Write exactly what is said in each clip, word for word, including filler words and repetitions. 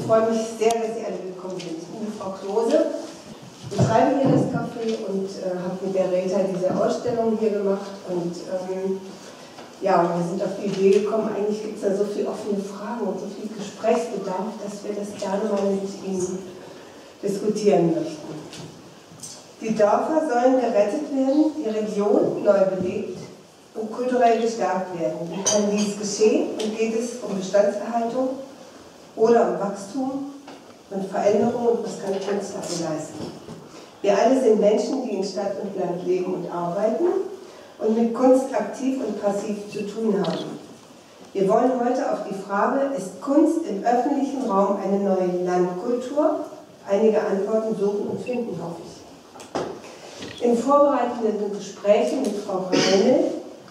freue mich sehr, dass Sie alle gekommen sind. Ich bin Frau Klose, betreibe hier das Café und äh, habe mit der Reta diese Ausstellung hier gemacht. Und ähm, ja, wir sind auf die Idee gekommen, eigentlich gibt es da so viele offene Fragen und so viel Gesprächsbedarf, dass wir das gerne mal mit Ihnen diskutieren möchten. Die Dörfer sollen gerettet werden, die Region neu belebt und kulturell gestärkt werden. Wie kann dies geschehen und geht es um Bestandserhaltung oder um Wachstum und Veränderung und was kann Kunst dafür leisten? Wir alle sind Menschen, die in Stadt und Land leben und arbeiten und mit Kunst aktiv und passiv zu tun haben. Wir wollen heute auf die Frage, ist Kunst im öffentlichen Raum eine neue Landkultur? Einige Antworten suchen und finden, hoffe ich. In vorbereitenden Gesprächen mit Frau Reinl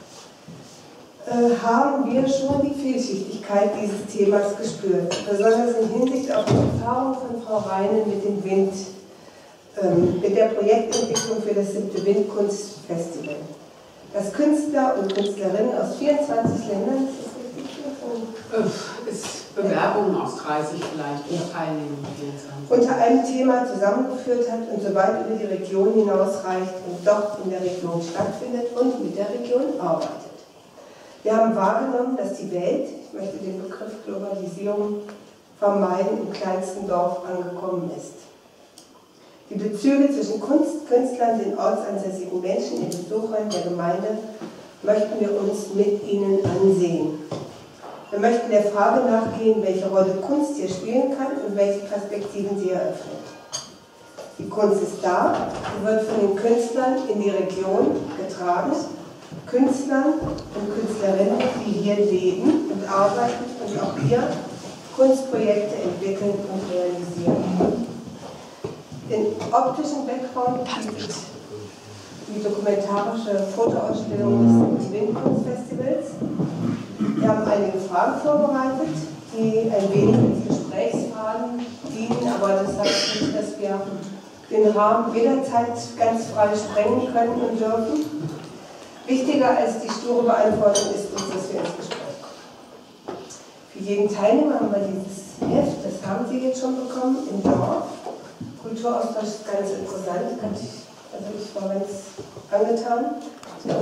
äh, haben wir schon die Vielschichtigkeit dieses Themas gespürt, besonders in Hinsicht auf die Erfahrung von Frau Reinl mit dem Wind, ähm, mit der Projektentwicklung für das siebte Windkunstfestival. Das Künstler und Künstlerinnen aus vierundzwanzig Ländern, ist das richtig? Ist Bewerbungen aus dreißig vielleicht, ja. Teilnehmen vierundzwanzig. Unter einem Thema zusammengeführt hat und so weit über die Region hinausreicht und dort in der Region stattfindet und mit der Region arbeitet. Wir haben wahrgenommen, dass die Welt, ich möchte den Begriff Globalisierung vermeiden, im kleinsten Dorf angekommen ist. Die Bezüge zwischen Kunst, Künstlern, den ortsansässigen Menschen, den Besuchern der Gemeinde möchten wir uns mit ihnen ansehen. Wir möchten der Frage nachgehen, welche Rolle Kunst hier spielen kann und welche Perspektiven sie eröffnet. Die Kunst ist da, sie wird von den Künstlern in die Region getragen, Künstlern und Künstlerinnen, die hier leben und arbeiten und auch hier Kunstprojekte entwickeln und realisieren. Den optischen Background bietet die dokumentarische Fotoausstellung des Windkunstfestivals. Wir haben einige Fragen vorbereitet, die ein wenig als Gesprächsfragen dienen, aber das heißt nicht, dass wir den Rahmen jederzeit ganz frei sprengen können und dürfen. Wichtiger als die sture Beantwortung ist uns, dass wir ins Gespräch kommen. Für jeden Teilnehmer haben wir dieses Heft, das haben Sie jetzt schon bekommen, im Dorf. Kulturaustausch ist ganz interessant, also ich war ganz angetan. Ja.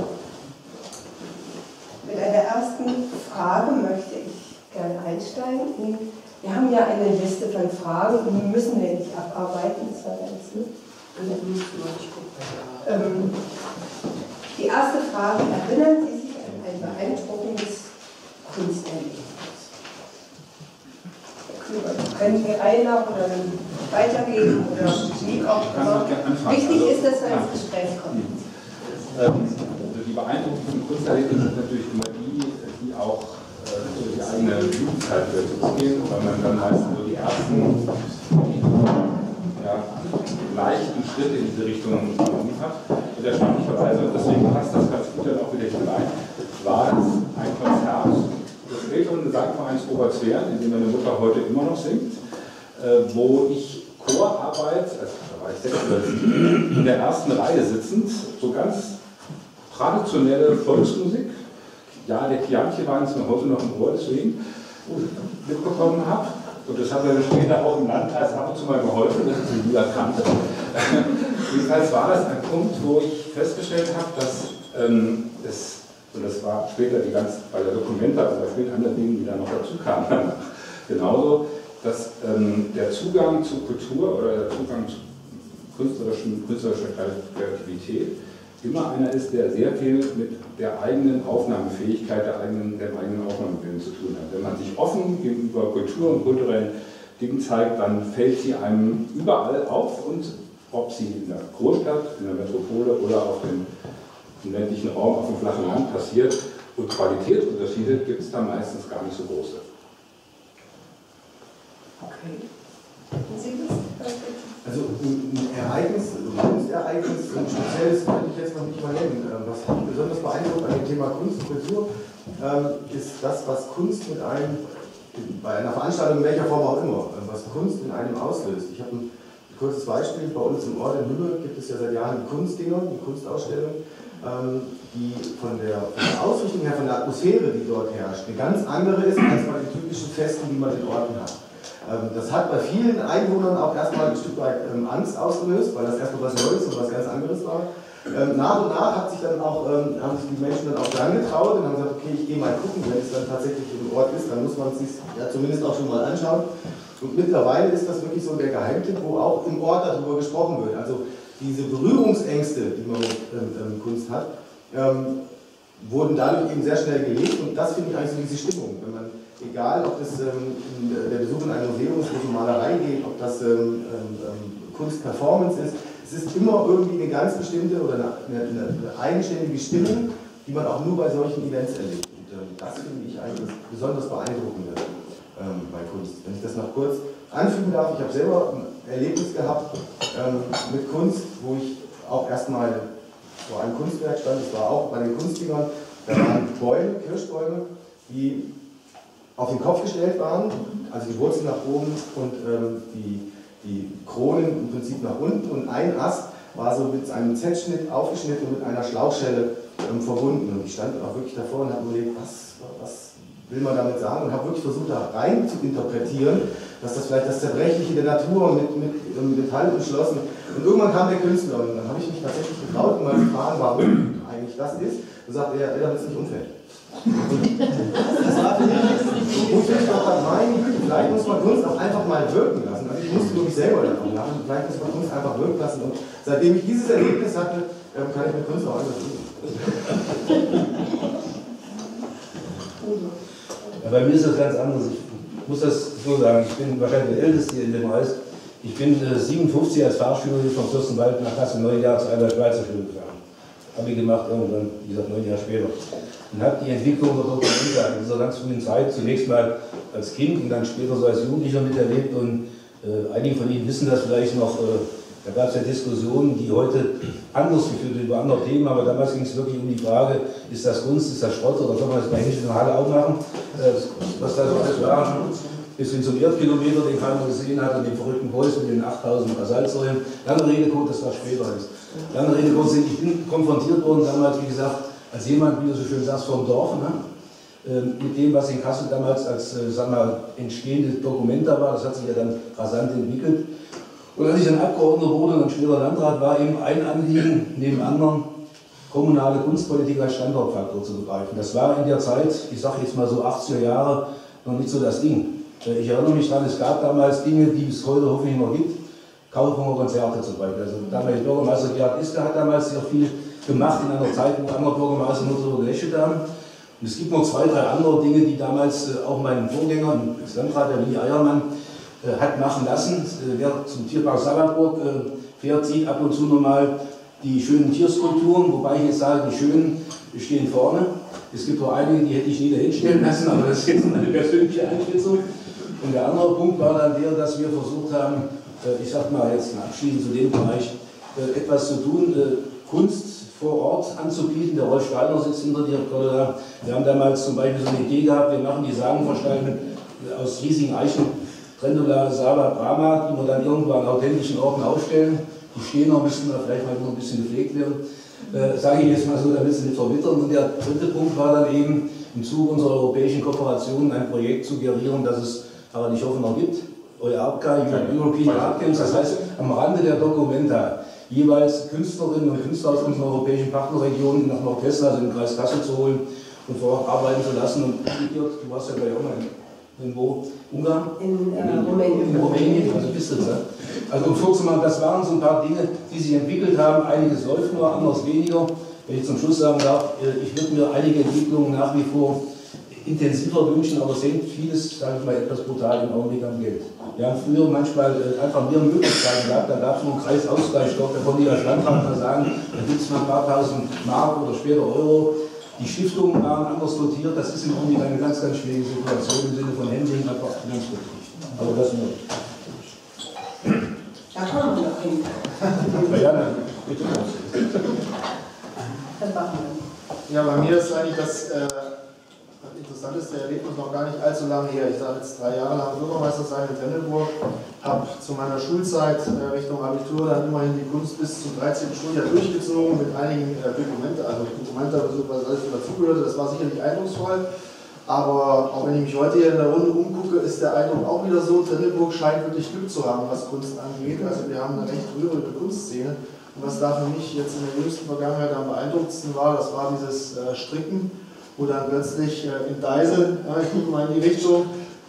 Mit einer ersten Frage möchte ich gerne einsteigen. Wir haben ja eine Liste von Fragen, die müssen wir nicht abarbeiten, das war ganz gut. Ähm, die erste Frage, erinnern Sie sich an ein beeindruckendes Kunsterlebnis? Können Sie einer oder weitergeben oder wie auch immer? Wichtig ist, dass wir ins Gespräch kommen. Also die beeindruckenden Kunsterlebnisse sind natürlich immer die, die auch äh, durch die eigene Jugendzeit wieder zurückgehen, weil man dann meistens so die ersten ja, leichten Schritte in diese Richtung genommen hat. Und erstaunlicherweise, und deswegen passt das ganz gut dann auch wieder hinein, war es ein Konzert des älteren Gesangvereins Obertswern, in dem meine Mutter heute immer noch singt, äh, wo ich Chorarbeit, also da war ich sechs oder sieben, in der ersten Reihe sitzend, so ganz traditionelle Volksmusik, ja, der Kianche war jetzt noch heute noch im Ohr, deswegen mitbekommen habe. Und das hat mir später auch im Landkreis ab und zu mal geholfen, dass ich sie wieder kannte. Jedenfalls war das ein Punkt, wo ich festgestellt habe, dass ähm, es, und das war später die ganz, bei der Documenta und bei vielen anderen Dingen, die da noch dazu kamen, genauso, dass ähm, der Zugang zu Kultur oder der Zugang zu künstlerischen, künstlerischer Kreativität immer einer ist, der sehr viel mit der eigenen Aufnahmefähigkeit, der eigenen, dem eigenen Aufnahmewillen zu tun hat. Wenn man sich offen gegenüber Kultur und kulturellen Dingen zeigt, dann fällt sie einem überall auf, und ob sie in der Großstadt, in der Metropole oder auf dem im ländlichen Raum, auf dem flachen Land passiert, und Qualitätsunterschiede gibt es da meistens gar nicht so große. Okay. Sie das? Also ein Ereignis, ein Kunstereignis, ein spezielles kann ich jetzt noch nicht mal nennen. Was mich besonders beeindruckt an dem Thema Kunst und Kultur ist das, was Kunst mit einem, bei einer Veranstaltung in welcher Form auch immer, was Kunst in einem auslöst. Ich habe ein kurzes Beispiel, bei uns im Ort in Hümme gibt es ja seit Jahren die Kunstdinger, die Kunstausstellung, die von der, von der Ausrichtung her, von der Atmosphäre, die dort herrscht, eine ganz andere ist als bei den typischen Festen, die man in Orten hat. Ähm, das hat bei vielen Einwohnern auch erstmal ein Stück weit ähm, Angst ausgelöst, weil das erstmal was Neues und was ganz anderes war. Ähm, nach und nach hat sich dann auch, ähm, haben sich die Menschen dann auch dran getraut und haben gesagt, okay, ich gehe mal gucken, wenn es dann tatsächlich im Ort ist, dann muss man es sich ja zumindest auch schon mal anschauen. Und mittlerweile ist das wirklich so der Geheimtipp, wo auch im Ort darüber gesprochen wird. Also diese Berührungsängste, die man mit ähm, ähm, Kunst hat, ähm, wurden dadurch eben sehr schnell gelegt und das finde ich eigentlich so diese Stimmung. Wenn man, egal ob das ähm, der Besuch in einem Museum ist, wo es um Malerei geht, ob das ähm, ähm, Kunst-Performance ist, es ist immer irgendwie eine ganz bestimmte oder eine, eine, eine eigenständige Stimmung, die man auch nur bei solchen Events erlebt. Und ähm, das finde ich eigentlich das besonders beeindruckende ähm, bei Kunst. Wenn ich das noch kurz anfügen darf, ich habe selber ein Erlebnis gehabt ähm, mit Kunst, wo ich auch erstmal vor einem Kunstwerk stand, das war auch bei den Kunstdingern, da waren Bäume, Kirschbäume, die auf den Kopf gestellt waren, also die Wurzeln nach oben und ähm, die, die Kronen im Prinzip nach unten und ein Ast war so mit einem Z-Schnitt aufgeschnitten und mit einer Schlauchschelle ähm, verbunden und ich stand auch wirklich davor und habe überlegt, was, was will man damit sagen und habe wirklich versucht da rein zu interpretieren, dass das vielleicht das Zerbrechliche der Natur mit, mit, mit Metall umschlossen. Und irgendwann kam der Künstler und dann habe ich mich tatsächlich getraut, mal zu fragen, warum eigentlich das ist. Und sagte er, damit es nicht umfällt. Das war für mich und ich dachte, meine Güte, vielleicht muss man Kunst auch einfach mal wirken lassen. Also ich musste wirklich selber davon lachen. Vielleicht muss man Kunst einfach wirken lassen. Und seitdem ich dieses Erlebnis hatte, kann ich mit Kunst auch anders umgehen. Ja, bei mir ist das ganz anders. Ich muss das so sagen, ich bin wahrscheinlich der Älteste hier in dem Haus. Ich bin äh, siebenundfünfzig als Fahrschüler hier vom Fürstenwald nach Kassel neun Jahre zu einer Schweizer Schule gefahren. Habe ich gemacht irgendwann, wie gesagt, neun Jahre später. Und habe die Entwicklung der Dokumente in dieser ganz frühen Zeit zunächst mal als Kind und dann später so als Jugendlicher miterlebt. Und äh, einige von Ihnen wissen das vielleicht noch, äh, da gab es ja Diskussionen, die heute anders geführt werden über andere Themen, aber damals ging es wirklich um die Frage, ist das Kunst, ist das Schrott oder soll man das bei Hensch in der Halle auch machen? Äh, was da so alles war. Bis hin zum Erdkilometer, den keiner gesehen hat, und den verrückten Preußen mit den achttausend Basaltsäulen. Lange Rede kurz, das war später ist. Lange Rede kurz, ich bin konfrontiert worden damals, wie gesagt, als jemand, wie du so schön sagst, vom Dorf, ne? Mit dem, was in Kassel damals als äh, sag mal, entstehendes Dokument da war. Das hat sich ja dann rasant entwickelt. Und als ich dann Abgeordneter wurde und dann später Landrat war, eben ein Anliegen neben anderen, kommunale Kunstpolitik als Standortfaktor zu begreifen. Das war in der Zeit, ich sage jetzt mal so achtziger Jahre, noch nicht so das Ding. Ich erinnere mich daran, es gab damals Dinge, die es heute hoffentlich noch gibt. Kaufhunger Konzerte zum Beispiel. Also damals Bürgermeister Gerhard Ister hat damals sehr viel gemacht in einer Zeit, wo andere Bürgermeister nur darüber gelächelt haben. Und es gibt noch zwei, drei andere Dinge, die damals äh, auch mein Vorgänger, das Landrat, der Willi Eiermann, äh, hat machen lassen. Äh, wer zum Tierpark Sabbatburg äh, fährt, sieht ab und zu nochmal die schönen Tierskulpturen, wobei ich jetzt sage, die schönen stehen vorne. Es gibt auch einige, die hätte ich nie dahin stellen lassen, aber das ist jetzt meine persönliche Einschätzung. Und der andere Punkt war dann der, dass wir versucht haben, ich sag mal jetzt abschließend zu dem Bereich, etwas zu tun, Kunst vor Ort anzubieten. Der Rolf Steiner sitzt hinter dir. Wir haben damals zum Beispiel so eine Idee gehabt, wir machen die Sagenversteine aus riesigen Eichen, Trendola, Saba, Brahma, die wir dann irgendwo an authentischen Orten aufstellen. Die stehen noch, müssen wir vielleicht mal noch ein bisschen gepflegt werden. Äh, sage ich jetzt mal so, damit sie nicht verwittern. Und der dritte Punkt war dann eben, im Zuge unserer europäischen Kooperation ein Projekt zu gerieren, das es aber ich hoffe noch gibt, E A R C A, European Art Camps, das heißt am Rande der Documenta jeweils Künstlerinnen und Künstler aus unseren europäischen Partnerregionen nach Nordwesten, also in den Kreis Kassel zu holen und vor Ort arbeiten zu lassen. Und du warst ja gleich auch mal in wo? Ungarn? In äh, Rumänien. In Rumänien, also Bistritz. Also um kurz zu machen, das waren so ein paar Dinge, die sich entwickelt haben. Einiges läuft nur, anderes weniger. Wenn ich zum Schluss sagen darf, ich würde mir einige Entwicklungen nach wie vor intensiver wünschen, aber sehen vieles, sage ich mal, etwas brutal im Augenblick am Geld. Wir haben früher manchmal einfach mehr Möglichkeiten gehabt, da gab es nur einen Kreisausgleichsstoff, da konnte ich als Landrat mal sagen, da gibt es mal ein paar tausend Mark oder später Euro. Die Stiftungen waren anders dotiert, das ist im Augenblick eine ganz, ganz schwierige Situation im Sinne von Handling, einfach finanzpolitisch. Aber das nur. Da kommen wir noch hin. Na ja, dann bitte. Das machen wir. Ja, bei mir ist eigentlich das äh, interessanteste Erlebnis noch gar nicht allzu lange her. Ich sage jetzt drei Jahre lang Bürgermeister sein in Sendelburg, habe zu meiner Schulzeit äh, Richtung Abitur dann immerhin die Kunst bis zum dreizehnten Schuljahr durchgezogen mit einigen äh, Dokumenten, also Dokumentarbesuch, was alles so dazugehörte. Das war sicherlich eindrucksvoll. Aber auch wenn ich mich heute hier in der Runde umgucke, ist der Eindruck auch wieder so, Trenneburg scheint wirklich Glück zu haben, was Kunst angeht. Also wir haben eine recht rührende Kunstszene. Und was da für mich jetzt in der jüngsten Vergangenheit am beeindruckendsten war, das war dieses äh, Stricken, wo dann plötzlich äh, in Deisel, äh, ich gucke mal in die Richtung,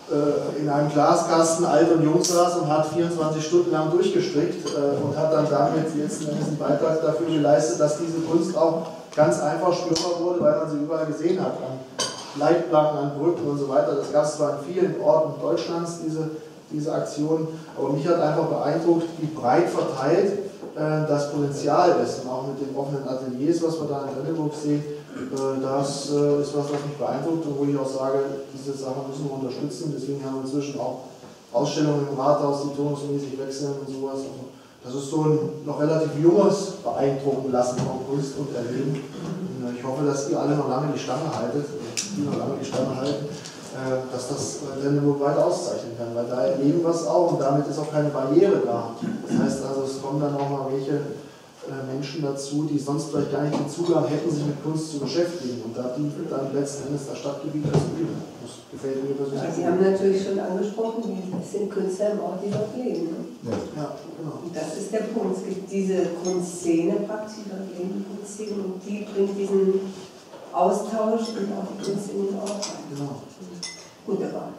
äh, in einem Glaskasten alt und jung saß und hat vierundzwanzig Stunden lang durchgestrickt äh, und hat dann damit jetzt einen Beitrag dafür geleistet, dass diese Kunst auch ganz einfach spürbar wurde, weil man sie überall gesehen hat. An Leitplanken, an Brücken und so weiter. Das gab es zwar in vielen Orten Deutschlands, diese, diese Aktionen, aber mich hat einfach beeindruckt, wie breit verteilt äh, das Potenzial ist. Und auch mit den offenen Ateliers, was wir da in Trenneburg sehen, äh, das äh, ist was, was mich beeindruckt und wo ich auch sage, diese Sache müssen wir unterstützen. Deswegen haben wir inzwischen auch Ausstellungen im Rathaus, die turnusmäßig wechseln und sowas. Also das ist so ein noch relativ junges Beeindrucken lassen von Kunst und Erleben. Und ich hoffe, dass ihr alle noch lange die Stange haltet, die noch lange die Stange halten, dass das Trenneburg weiter auszeichnen kann, weil da erleben wir es auch und damit ist auch keine Barriere da. Das heißt also, es kommen dann auch mal welche Menschen dazu, die sonst vielleicht gar nicht den Zugang hätten, sich mit Kunst zu beschäftigen. Und da dient dann letzten Endes das Gebiet als Bühne. Das gefällt mir persönlich. Ja, Sie haben natürlich schon angesprochen, es sind Künstler im Ort, die dort leben. Ne? Ja. Ja, genau. Und das ist der Punkt. Es gibt diese Kunstszene praktisch, die dort leben, Kunstszene, und die bringt diesen Austausch und auch die Kunst in den Ort rein. Genau. Wunderbar.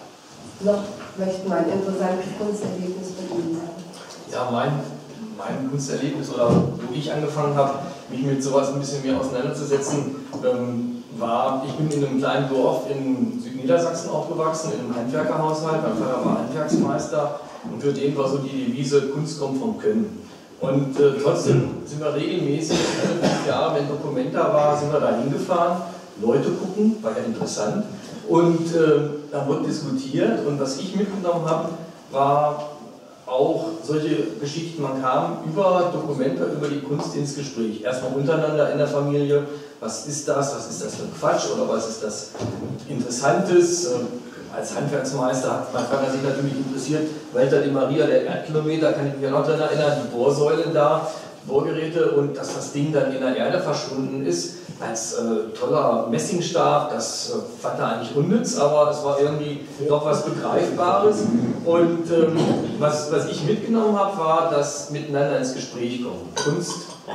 Noch möchten wir ein interessantes Kunsterlebnis von Ihnen sagen. Ja, mein, mein Kunsterlebnis oder wo ich angefangen habe, mich mit sowas ein bisschen mehr auseinanderzusetzen, ähm, war, ich bin in einem kleinen Dorf in Südniedersachsen aufgewachsen, in einem Handwerkerhaushalt. Mein Vater war Handwerksmeister und für den war so die Devise, Kunst kommt vom Können. Und äh, trotzdem sind wir regelmäßig, alle fünf Jahre, wenn Documenta war, sind wir da hingefahren, Leute gucken, war ja interessant. Und äh, da wurde diskutiert und was ich mitgenommen habe, war auch solche Geschichten, man kam über Documenta, über die Kunst ins Gespräch. Erstmal untereinander in der Familie, was ist das, was ist das für ein Quatsch oder was ist das Interessantes. Als Handwerksmeister hat mein Vater sich natürlich interessiert, Walter de Maria, der Erdkilometer, kann ich mich ja noch daran erinnern, die Bohrsäulen da, Bohrgeräte und dass das Ding dann in der Erde verschwunden ist, als äh, toller Messingstab, das äh, fand er eigentlich unnütz, aber es war irgendwie doch was Begreifbares. Und ähm, was, was ich mitgenommen habe, war das Miteinander ins Gespräch kommen. Kunst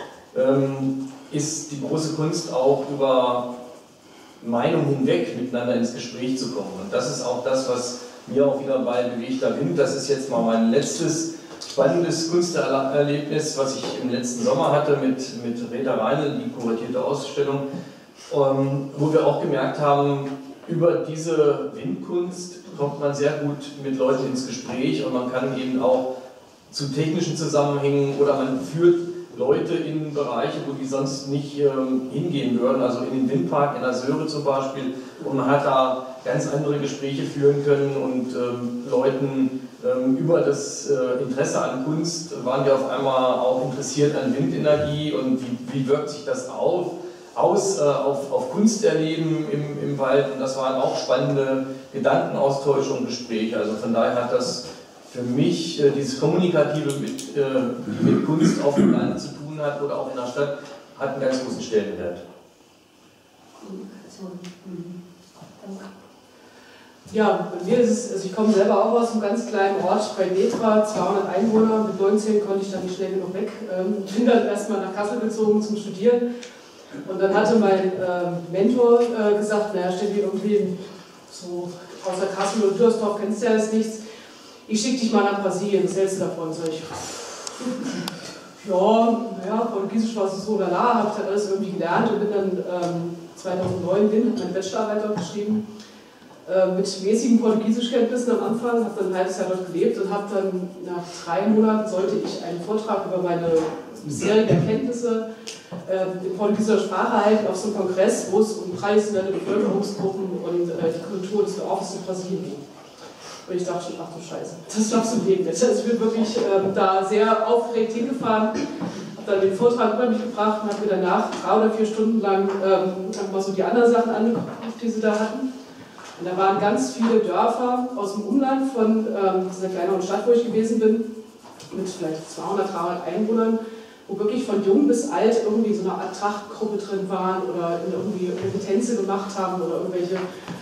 ähm, ist die große Kunst auch über Meinung hinweg miteinander ins Gespräch zu kommen. Und das ist auch das, was mir auch wieder bei bewegter Wind, das ist jetzt mal mein letztes spannendes Kunsterlebnis, was ich im letzten Sommer hatte mit, mit Rita Reinl, die kuratierte Ausstellung, ähm, wo wir auch gemerkt haben, über diese Windkunst kommt man sehr gut mit Leuten ins Gespräch und man kann eben auch zu technischen Zusammenhängen oder man führt Leute in Bereiche, wo die sonst nicht ähm, hingehen würden, also in den Windpark in der Söhre zum Beispiel, und man hat da ganz andere Gespräche führen können und ähm, Leuten ähm, über das äh, Interesse an Kunst waren wir auf einmal auch interessiert an Windenergie und wie, wie wirkt sich das auf, aus äh, auf, auf Kunsterleben im, im Wald, und das waren auch spannende Gedankenaustausche und Gespräche, also von daher hat das für mich äh, dieses Kommunikative mit, äh, mit Kunst auf dem Land zu tun hat oder auch in der Stadt, hat einen ganz großen Stellenwert. Ja, bei mir ist es, also ich komme selber auch aus einem ganz kleinen Ort bei Netra, zweihundert Einwohner, mit neunzehn konnte ich dann nicht schnell genug weg, ähm, bin dann erstmal nach Kassel gezogen zum Studieren und dann hatte mein äh, Mentor äh, gesagt, naja, steht hier irgendwie so außer Kassel und Dürsdorf, kennst du ja jetzt nichts, ich schicke dich mal nach Brasilien, was hältst du davon? Sag ich, ja, naja, Portugiesisch war es so lala, habe ich dann alles irgendwie gelernt und bin dann ähm, zweitausendneun bin, habe meine Bachelorarbeit dort geschrieben, äh, mit mäßigen Portugiesischkenntnissen am Anfang, habe dann ein halbes Jahr dort gelebt und habe dann nach drei Monaten sollte ich einen Vortrag über meine bisherigen Erkenntnisse äh, in portugiesischer Sprache halten auf so einem Kongress, wo es um traditionelle Bevölkerungsgruppen und äh, die Kultur des Dorfes in Brasilien ging. Und ich dachte schon, ach du Scheiße, das darfst du leben jetzt. Also ich bin wirklich ähm, da sehr aufgeregt hingefahren, habe dann den Vortrag über mich gebracht und habe mir danach drei oder vier Stunden lang ähm, einfach mal so die anderen Sachen angeguckt, die sie da hatten. Und da waren ganz viele Dörfer aus dem Umland von ähm, dieser kleineren Stadt, wo ich gewesen bin, mit vielleicht zweihundert, dreihundert Einwohnern, wo wirklich von jung bis alt irgendwie so eine Art Trachtgruppe drin waren oder irgendwie irgendwelche Tänze gemacht haben oder irgendwelche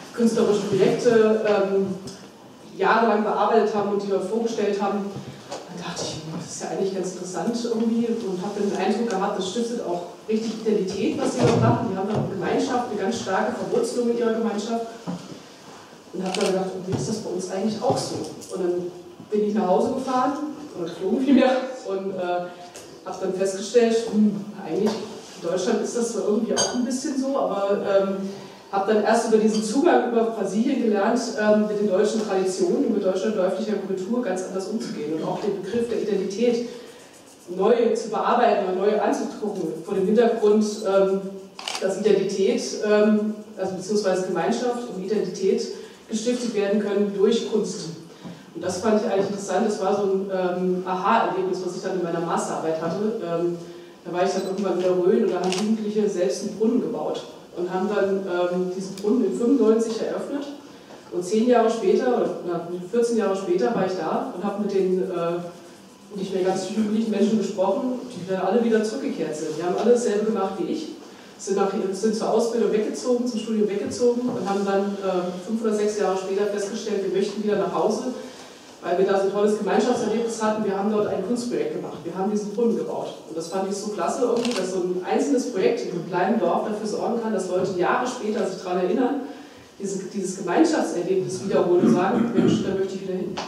künstlerische Projekte ähm, jahrelang bearbeitet haben und die dort vorgestellt haben. Da dachte ich, das ist ja eigentlich ganz interessant irgendwie und habe den Eindruck gehabt, das stiftet auch richtig Identität, was sie dort machen. Die haben dann eine Gemeinschaft, eine ganz starke Verwurzelung in ihrer Gemeinschaft. Und habe dann gedacht, wie ist das bei uns eigentlich auch so? Und dann bin ich nach Hause gefahren, oder geflogen vielmehr, und äh, habe dann festgestellt, hm, eigentlich in Deutschland ist das zwar irgendwie auch ein bisschen so, aber ähm, habe dann erst über diesen Zugang über Brasilien gelernt, ähm, mit den deutschen Traditionen, mit deutscher dörflicher Kultur ganz anders umzugehen und auch den Begriff der Identität neu zu bearbeiten oder neu anzugucken, vor dem Hintergrund, ähm, dass Identität, ähm, also beziehungsweise Gemeinschaft und Identität gestiftet werden können durch Kunst. Und das fand ich eigentlich interessant, das war so ein ähm, Aha-Erlebnis, was ich dann in meiner Masterarbeit hatte. Ähm, da war ich dann irgendwann in der Rhön und da haben Jugendliche selbst einen Brunnen gebaut und haben dann ähm, diesen Brunnen in fünfundneunzig eröffnet. Und zehn Jahre später, oder vierzehn Jahre später war ich da und habe mit den äh, nicht mehr ganz jugendlichen Menschen gesprochen, die dann alle wieder zurückgekehrt sind. Die haben alle dasselbe gemacht wie ich. Sind, nach, sind zur Ausbildung weggezogen, zum Studium weggezogen und haben dann äh, fünf oder sechs Jahre später festgestellt, wir möchten wieder nach Hause, weil wir da so ein tolles Gemeinschaftserlebnis hatten. Wir haben dort ein Kunstprojekt gemacht, wir haben diesen Brunnen gebaut. Und das fand ich so klasse irgendwie, dass so ein einzelnes Projekt in einem kleinen Dorf dafür sorgen kann, dass Leute Jahre später sich daran erinnern, diese, dieses Gemeinschaftserlebnis wiederholen und sagen, Mensch, da möchte ich wieder hin.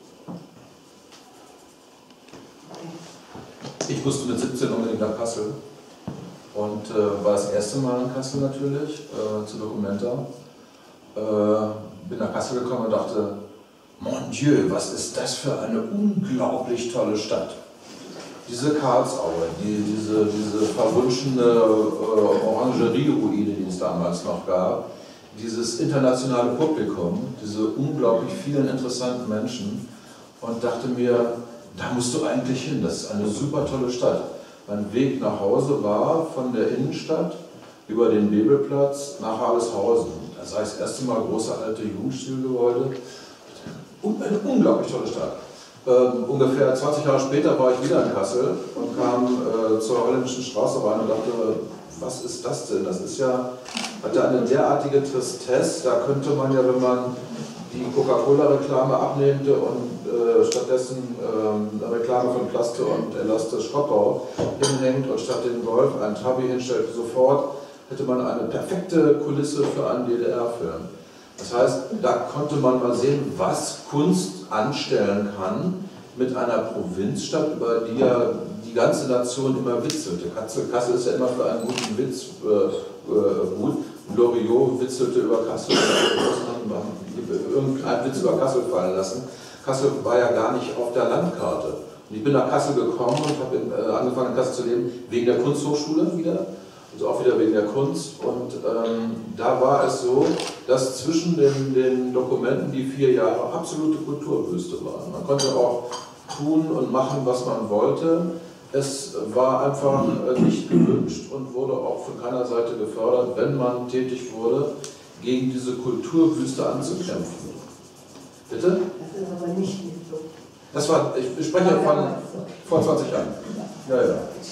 Ich musste mit siebzehn unbedingt nach Kassel. Und äh, war das erste Mal in Kassel natürlich, äh, zu Documenta. Äh, bin nach Kassel gekommen und dachte, mon Dieu, was ist das für eine unglaublich tolle Stadt. Diese Karlsaue, die, diese, diese verwunschene äh, Orangerie-Ruine, die es damals noch gab, dieses internationale Publikum, diese unglaublich vielen interessanten Menschen, und dachte mir, da musst du eigentlich hin, das ist eine super tolle Stadt. Mein Weg nach Hause war von der Innenstadt über den Bebelplatz nach Harleshausen. Da sah ich das erste Mal große alte Jugendstilgebäude. Eine unglaublich tolle Stadt. Ähm, ungefähr zwanzig Jahre später war ich wieder in Kassel und kam äh, zur Holländischen Straße rein und dachte, was ist das denn? Das ist ja, hat ja eine derartige Tristesse, da könnte man ja, wenn man die Coca-Cola-Reklame abnehmte und äh, stattdessen äh, eine Reklame von Plaste und Elaste Schrottbau hinhängt und statt den Golf einen Trabi hinstellt, sofort hätte man eine perfekte Kulisse für einen D D R-Film. Das heißt, da konnte man mal sehen, was Kunst anstellen kann mit einer Provinzstadt, über die ja die ganze Nation immer witzelte. Kassel, Kassel ist ja immer für einen guten Witz äh, äh, gut. Loriot witzelte über Kassel, irgendeinen Witz über Kassel fallen lassen. Kassel war ja gar nicht auf der Landkarte. Und ich bin nach Kassel gekommen und habe äh, angefangen in Kassel zu leben, wegen der Kunsthochschule wieder, also auch wieder wegen der Kunst. Und ähm, da war es so, dass zwischen den, den Dokumenten die vier Jahre absolute Kulturwüste waren. Man konnte auch tun und machen, was man wollte. Es war einfach nicht gewünscht und wurde auch von keiner Seite gefördert, wenn man tätig wurde, gegen diese Kulturwüste anzukämpfen. Bitte? Das ist aber nicht so. Das war, ich spreche von vor zwanzig Jahren. Ja, ja.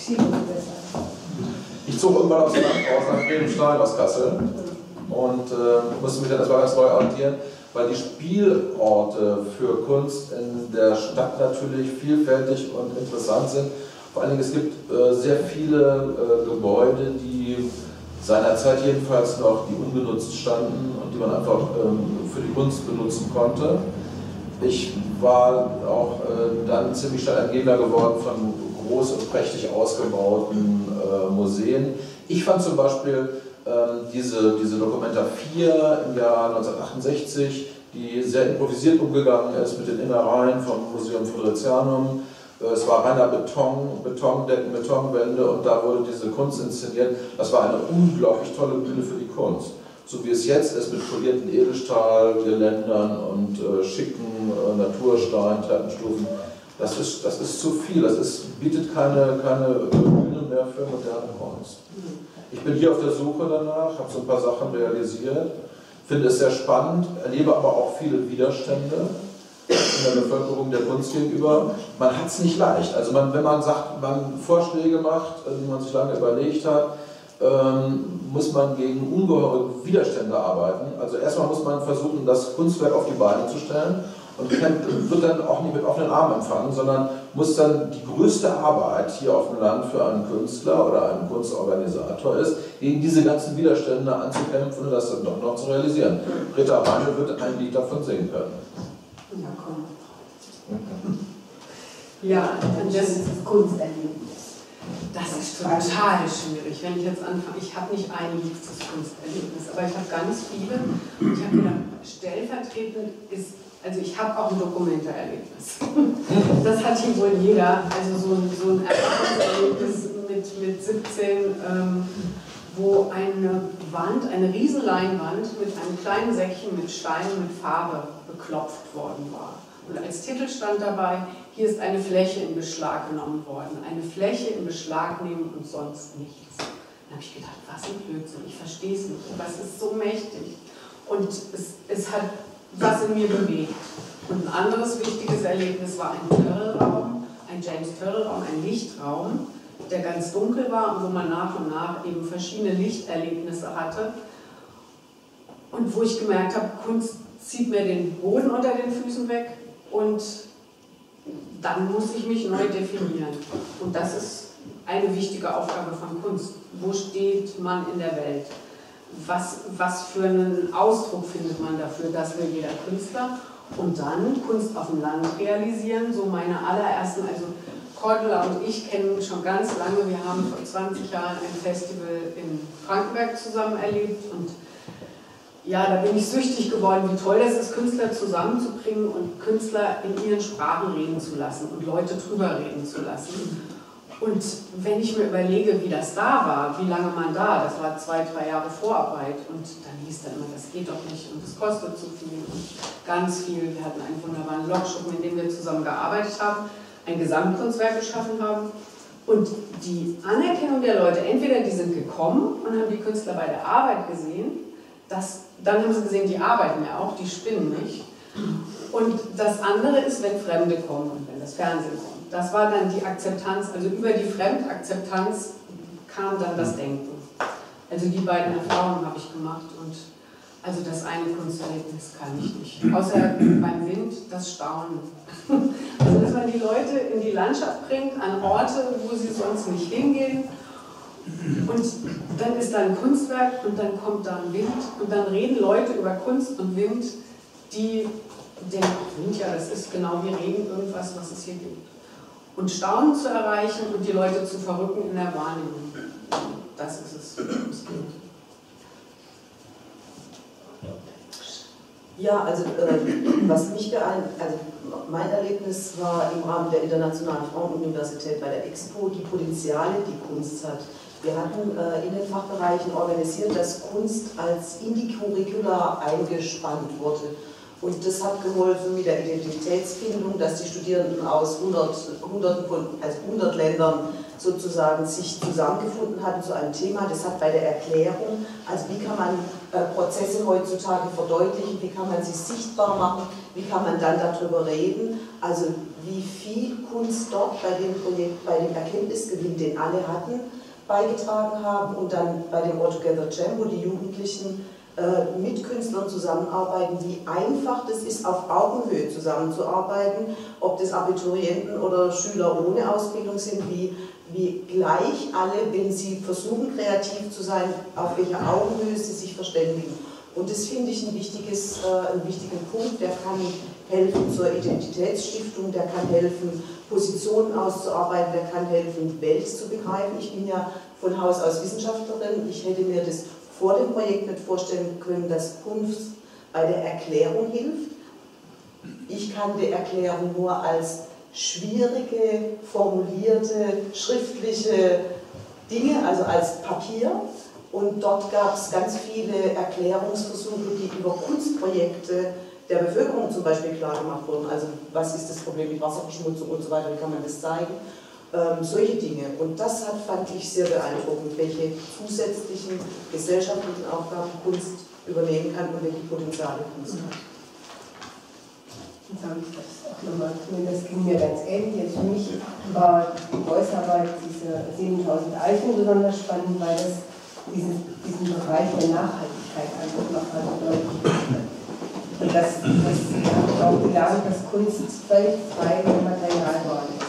Ich zog irgendwann aus dem Land aus, nach Grevenstein aus Kassel, und äh, musste mich dann erstmal ganz neu orientieren, weil die Spielorte für Kunst in der Stadt natürlich vielfältig und interessant sind. Vor allen Dingen, es gibt äh, sehr viele äh, Gebäude, die seinerzeit jedenfalls noch, die ungenutzt standen und die man einfach ähm, für die Kunst benutzen konnte. Ich war auch äh, dann ziemlich schnell ein Gegner geworden von groß und prächtig ausgebauten äh, Museen. Ich fand zum Beispiel ähm, diese, diese Documenta vier im Jahr neunzehnhundertachtundsechzig, die sehr improvisiert umgegangen ist mit den Innereien vom Museum Friderizianum. Es war reiner Beton, Betondecken, Betonwände, und da wurde diese Kunst inszeniert. Das war eine unglaublich tolle Bühne für die Kunst. So wie es jetzt ist mit polierten Edelstahlgeländern und äh, schicken äh, Naturstein, Treppenstufen. Das ist, das ist zu viel. Das ist, bietet keine, keine Bühne mehr für moderne Kunst. Ich bin hier auf der Suche danach, habe so ein paar Sachen realisiert, finde es sehr spannend, erlebe aber auch viele Widerstände in der Bevölkerung der Kunst gegenüber. Man hat es nicht leicht. Also man, wenn man sagt, man Vorschläge macht, die man sich lange überlegt hat, ähm, muss man gegen ungeheure Widerstände arbeiten. Also erstmal muss man versuchen, das Kunstwerk auf die Beine zu stellen und wird dann auch nicht mit offenen Armen empfangen, sondern muss dann die größte Arbeit hier auf dem Land für einen Künstler oder einen Kunstorganisator ist, gegen diese ganzen Widerstände anzukämpfen und das dann doch noch zu realisieren. Britta Reine wird ein Lied davon singen können. Ja, komm. Ja, das Kunsterlebnis. Das ist total schwierig, wenn ich jetzt anfange. Ich habe nicht ein liebstes Kunsterlebnis, aber ich habe ganz viele. Ich habe gedacht, stellvertretend ist, also ich habe auch ein Dokumentarerlebnis. Das hat hier wohl jeder. Also so, so ein Erfahrungserlebnis mit, mit siebzehn, ähm, wo eine Wand, eine Riesenleinwand mit einem kleinen Säckchen mit Steinen mit Farbe beklopft worden war. Und als Titel stand dabei, hier ist eine Fläche in Beschlag genommen worden. Eine Fläche in Beschlag nehmen und sonst nichts. Dann habe ich gedacht, was ein Blödsinn, ich verstehe es nicht, aber es ist so mächtig. Und es, es hat was in mir bewegt. Und ein anderes wichtiges Erlebnis war ein Törrelraum, ein James Törrelraum, ein Lichtraum, der ganz dunkel war und wo man nach und nach eben verschiedene Lichterlebnisse hatte. Und wo ich gemerkt habe, Kunst zieht mir den Boden unter den Füßen weg und dann muss ich mich neu definieren. Und das ist eine wichtige Aufgabe von Kunst. Wo steht man in der Welt? Was, was für einen Ausdruck findet man dafür? Das will jeder Künstler. Und dann Kunst auf dem Land realisieren, so meine allerersten, also Cordula und ich kennen schon ganz lange, wir haben vor zwanzig Jahren ein Festival in Frankenberg zusammen erlebt und ja, da bin ich süchtig geworden, wie toll das ist, Künstler zusammenzubringen und Künstler in ihren Sprachen reden zu lassen und Leute drüber reden zu lassen. Und wenn ich mir überlege, wie das da war, wie lange man da, das war zwei, drei Jahre Vorarbeit und dann hieß dann immer, das geht doch nicht und es kostet zu viel und ganz viel. Wir hatten einen wunderbaren Lokschuppen, in dem wir zusammen gearbeitet haben, ein Gesamtkunstwerk geschaffen haben und die Anerkennung der Leute, entweder die sind gekommen und haben die Künstler bei der Arbeit gesehen, das, dann haben sie gesehen, die arbeiten ja auch, die spinnen nicht. Und das andere ist, wenn Fremde kommen und wenn das Fernsehen kommt. Das war dann die Akzeptanz, also über die Fremdakzeptanz kam dann das Denken. Also die beiden Erfahrungen habe ich gemacht und also das eine Kunsterlebnis kann ich nicht. Außer beim Wind das Staunen. Also dass man die Leute in die Landschaft bringt, an Orte, wo sie sonst nicht hingehen. Und dann ist da ein Kunstwerk und dann kommt da ein Wind und dann reden Leute über Kunst und Wind, die denken, Wind, ja, das ist genau wie Regen, irgendwas, was es hier gibt. Und Staunen zu erreichen und die Leute zu verrücken in der Wahrnehmung. Das ist es, worum es geht. Ja, also äh, was mich beeindruckt, also mein Erlebnis war im Rahmen der Internationalen Frauenuniversität bei der Expo, die Potenziale, die Kunst hat. Wir hatten äh, in den Fachbereichen organisiert, dass Kunst als in die Curricula eingespannt wurde. Und das hat geholfen mit der Identitätsfindung, dass die Studierenden aus hundert, hunderten von, also hundert Ländern sozusagen sich zusammengefunden hatten zu einem Thema. Das hat bei der Erklärung, also wie kann man äh, Prozesse heutzutage verdeutlichen, wie kann man sie sichtbar machen, wie kann man dann darüber reden, also wie viel Kunst dort bei dem Projekt, bei dem Erkenntnisgewinn, den alle hatten, beigetragen haben und dann bei dem All Together Jam, wo die Jugendlichen äh, mit Künstlern zusammenarbeiten, wie einfach das ist, auf Augenhöhe zusammenzuarbeiten, ob das Abiturienten oder Schüler ohne Ausbildung sind, wie, wie gleich alle, wenn sie versuchen kreativ zu sein, auf welcher Augenhöhe sie sich verständigen. Und das finde ich ein wichtiges, äh, einen wichtigen Punkt, der kann helfen zur Identitätsstiftung, der kann helfen, Positionen auszuarbeiten, der kann helfen, Welt zu begreifen. Ich bin ja von Haus aus Wissenschaftlerin, ich hätte mir das vor dem Projekt nicht vorstellen können, dass Kunst bei der Erklärung hilft. Ich kannte Erklärung nur als schwierige, formulierte, schriftliche Dinge, also als Papier. Und dort gab es ganz viele Erklärungsversuche, die über Kunstprojekte der Bevölkerung zum Beispiel klar gemacht wurden. Also was ist das Problem mit Wasserverschmutzung und so weiter, wie kann man das zeigen? Ähm, solche Dinge. Und das hat, fand ich sehr beeindruckend, welche zusätzlichen gesellschaftlichen Aufgaben Kunst übernehmen kann und welche Potenziale Kunst hat. Jetzt habe ich das auch nochmal tun. Das ging mir ganz ähnlich. Jetzt für mich war die Hausarbeit, diese siebentausend Eichen, besonders spannend, weil das diesen, diesen Bereich der Nachhaltigkeit einfach nochmal deutlich machen. Und das, das habe ich auch gelernt, dass Kunst völlig frei vom Material geworden ist.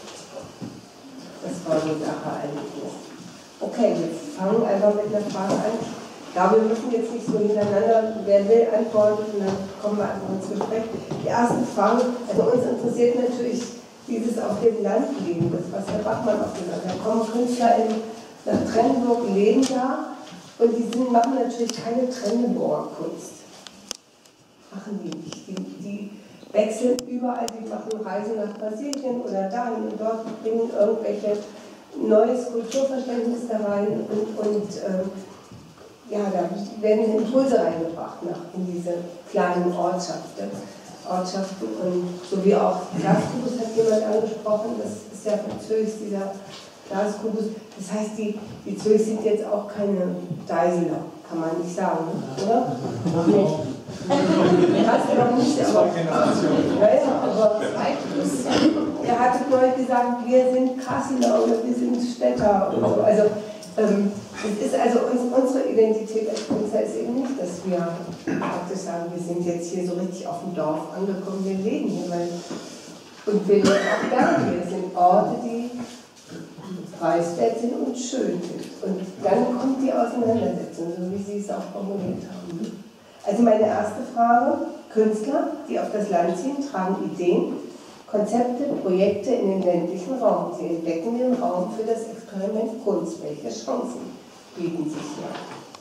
Das war so ein Aha-Erlebnis. Okay, wir fangen einfach mit einer Frage an. Ich glaube, wir müssen jetzt nicht so hintereinander, wer will, antworten und dann kommen wir einfach ins Gespräch. Die erste Frage, also uns interessiert natürlich dieses auf dem Land leben, das, was Herr Bachmann auch gesagt hat. Da kommen Künstler in, nach Trendenburg, leben da und die sind, machen natürlich keine Trendenburger Kunst. Machen die nicht. Die, die wechseln überall, die machen Reisen nach Brasilien oder dahin und dort, bringen irgendwelche neues Kulturverständnis da rein und, und ähm, ja, da werden Impulse reingebracht nach, in diese kleinen Ortschaften. Ortschaften und so wie auch Glaskubus hat jemand angesprochen, das ist ja von Zürich dieser Glaskubus. Das heißt, die, die Zürich sind jetzt auch keine Deiseler, kann man nicht sagen, oder? Noch nicht. Das ist noch nicht, aber, ja, aber er hatte neulich gesagt, wir sind Kasseler oder wir sind Städter und so. Also, ähm, es ist also uns, unsere Identität als Künstler ist eben nicht, dass wir praktisch sagen, wir sind jetzt hier so richtig auf dem Dorf angekommen, wir leben hier, weil, und wir leben auch gerne hier. Es sind Orte, die preiswert sind und schön sind. Und dann kommt die Auseinandersetzung, so wie Sie es auch formuliert haben. Also meine erste Frage, Künstler, die auf das Land ziehen, tragen Ideen, Konzepte, Projekte in den ländlichen Raum. Sie entdecken den Raum für das Experiment Kunst. Welche Chancen bieten sich hier?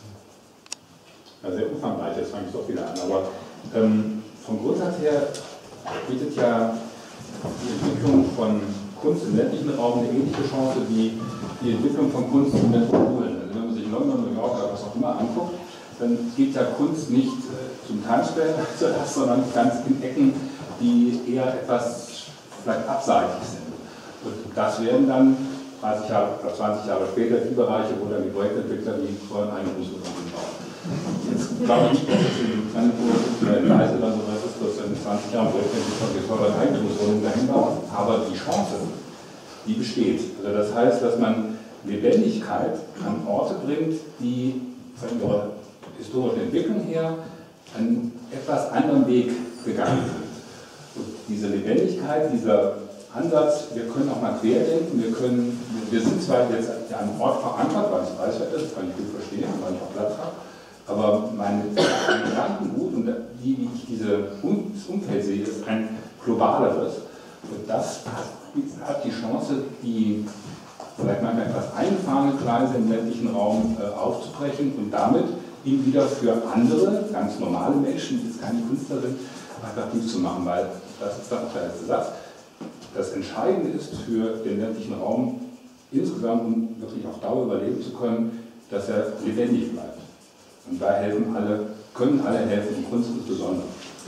Ja, sehr umfangreich, das fange ich doch wieder an. Aber ähm, vom Grundsatz her bietet ja die Entwicklung von Kunst im ländlichen Raum eine ähnliche Chance wie die Entwicklung von Kunst in Metropolen. Also wenn man sich London, New York oder was auch immer anguckt, dann geht ja Kunst nicht äh, zum Tanzstellen, sondern ganz in Ecken, die eher etwas vielleicht abseitig sind. Und das werden dann dreißig Jahre oder zwanzig Jahre später die Bereiche, wo dann die Projektentwickler die tollen Einrichtungswohnungen bauen. Jetzt glaube ich nicht, dass es in Brandenburg oder in Leise oder so was ist, dass in zwanzig Jahren Projektentwickler die tollen Einrichtungswohnungen dahin bauen. Aber die Chance, die besteht. Also das heißt, dass man Lebendigkeit an Orte bringt, die von ihrer historischen Entwicklung her einen etwas anderen Weg gegangen sind. Und diese Lebendigkeit, dieser Ansatz, wir können auch mal querdenken, wir können, wir sind zwar jetzt an einem Ort verankert, weil es preiswert ist, das kann ich gut verstehen, weil ich auch Platz habe, aber mein, mein Gedankengut und wie, wie ich diese um, das Umfeld sehe, ist ein globaleres. Und das hat die Chance, die vielleicht manchmal etwas eingefahrene Kreise im ländlichen Raum äh, aufzubrechen und damit ihn wieder für andere, ganz normale Menschen, die jetzt keine Künstler sind, attraktiv zu machen, weil, das ist dann auch der letzte Satz, das Entscheidende ist für den ländlichen Raum insgesamt, um wirklich auf Dauer überleben zu können, dass er lebendig bleibt. Und da helfen alle, können alle helfen, und Kunst ist besonders.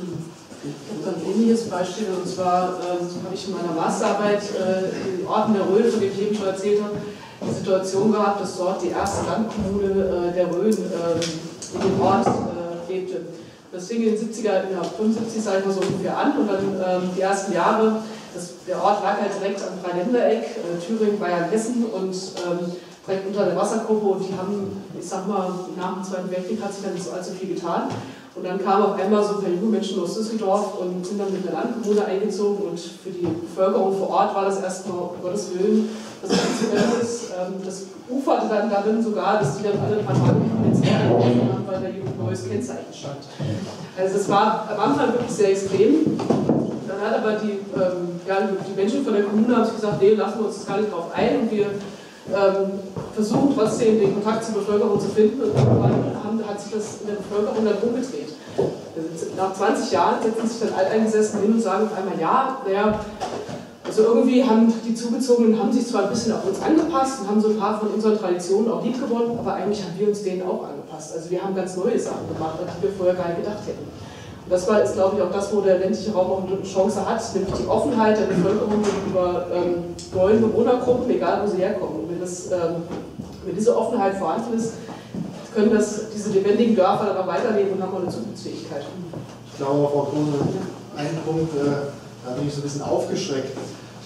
Ich habe ein ähnliches Beispiel, und zwar äh, habe ich in meiner Masterarbeit äh, in Orten der Rhön, von dem ich eben schon erzählt habe, die Situation gehabt, dass dort die erste Landkommune äh, der Rhön äh, in dem Ort äh, lebte. Das fing in den siebziger, ja, fünfundsiebzig sage ich mal so ungefähr an, und dann ähm, die ersten Jahre, das, der Ort lag halt direkt am Dreiländereck, äh, Thüringen, Bayern, Hessen, und ähm, direkt unter der Wasserkuppe, und die haben, ich sag mal, nach dem Zweiten Weltkrieg hat sich dann nicht so allzu viel getan. Und dann kamen auf einmal so ein paar junge Menschen aus Düsseldorf und sind dann mit einer Landkommune eingezogen, und für die Bevölkerung vor Ort war das erstmal, um Gottes Willen, das ist. Das uferte dann darin sogar, dass die dann alle dran waren, jetzt haben, weil da ein neues Kennzeichen stand. Also das war am Anfang wirklich sehr extrem. Dann hat aber die, ähm, ja, die Menschen von der Kommune haben sich gesagt, nee, lassen wir uns das gar nicht drauf ein, und wir ähm, versuchen trotzdem den Kontakt zur Bevölkerung zu finden, und irgendwann haben, hat sich das in der Bevölkerung dann umgedreht. Nach zwanzig Jahren setzen sich dann Alteingesessene hin und sagen auf einmal, ja, naja, also irgendwie haben die Zugezogenen haben sich zwar ein bisschen auf uns angepasst und haben so ein paar von unseren Traditionen auch lieb gewonnen, aber eigentlich haben wir uns denen auch angepasst. Also wir haben ganz neue Sachen gemacht, an die wir vorher gar nicht gedacht hätten. Und das war, ist, glaube ich, auch das, wo der ländliche Raum auch eine Chance hat, nämlich die Offenheit der Bevölkerung gegenüber ähm, neuen Bewohnergruppen, egal wo sie herkommen. Und wenn, das, ähm, wenn diese Offenheit vorhanden ist, können das, diese lebendigen Dörfer dann auch weiterleben und haben auch eine Zukunftsfähigkeit. Ich glaube, Frau Krone, ein Punkt, äh, da bin ich so ein bisschen aufgeschreckt.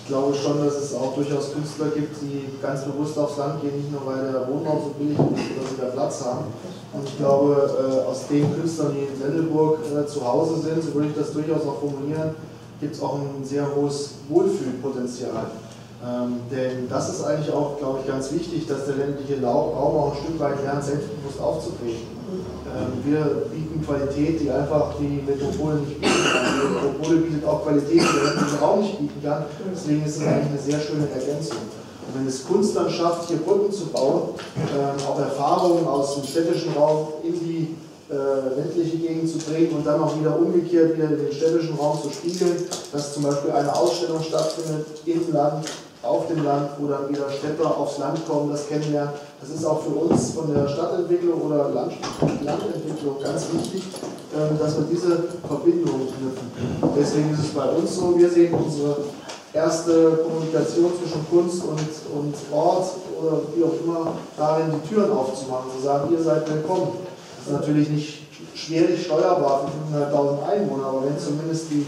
ich glaube schon, dass es auch durchaus Künstler gibt, die ganz bewusst aufs Land gehen, nicht nur weil der Wohnraum so billig ist oder sie da Platz haben. Und ich glaube, äh, aus den Künstlern, die in Sendelburg äh, zu Hause sind, so würde ich das durchaus auch formulieren, gibt es auch ein sehr hohes Wohlfühlpotenzial. Ähm, denn das ist eigentlich auch, glaube ich, ganz wichtig, dass der ländliche Raum auch ein Stück weit lernt, selbstbewusst aufzutreten. Ähm, wir bieten Qualität, die einfach die Metropole nicht bieten kann. Die Metropole bietet auch Qualität, die der ländliche Raum nicht bieten kann. Deswegen ist es eigentlich eine sehr schöne Ergänzung. Und wenn es Kunst dann schafft, hier Brücken zu bauen, ähm, auch Erfahrungen aus dem städtischen Raum in die äh, ländliche Gegend zu bringen und dann auch wieder umgekehrt wieder in den städtischen Raum zu spiegeln, dass zum Beispiel eine Ausstellung stattfindet im Land, auf dem Land, wo dann wieder Städter aufs Land kommen, das kennenlernen. Das ist auch für uns von der Stadtentwicklung oder Land Landentwicklung ganz wichtig, dass wir diese Verbindung knüpfen. Deswegen ist es bei uns so, wir sehen unsere erste Kommunikation zwischen Kunst und, und Ort oder wie auch immer, darin die Türen aufzumachen, zu sagen, ihr seid willkommen. Das ist natürlich nicht schwerlich steuerbar für fünfhunderttausend Einwohner, aber wenn zumindest die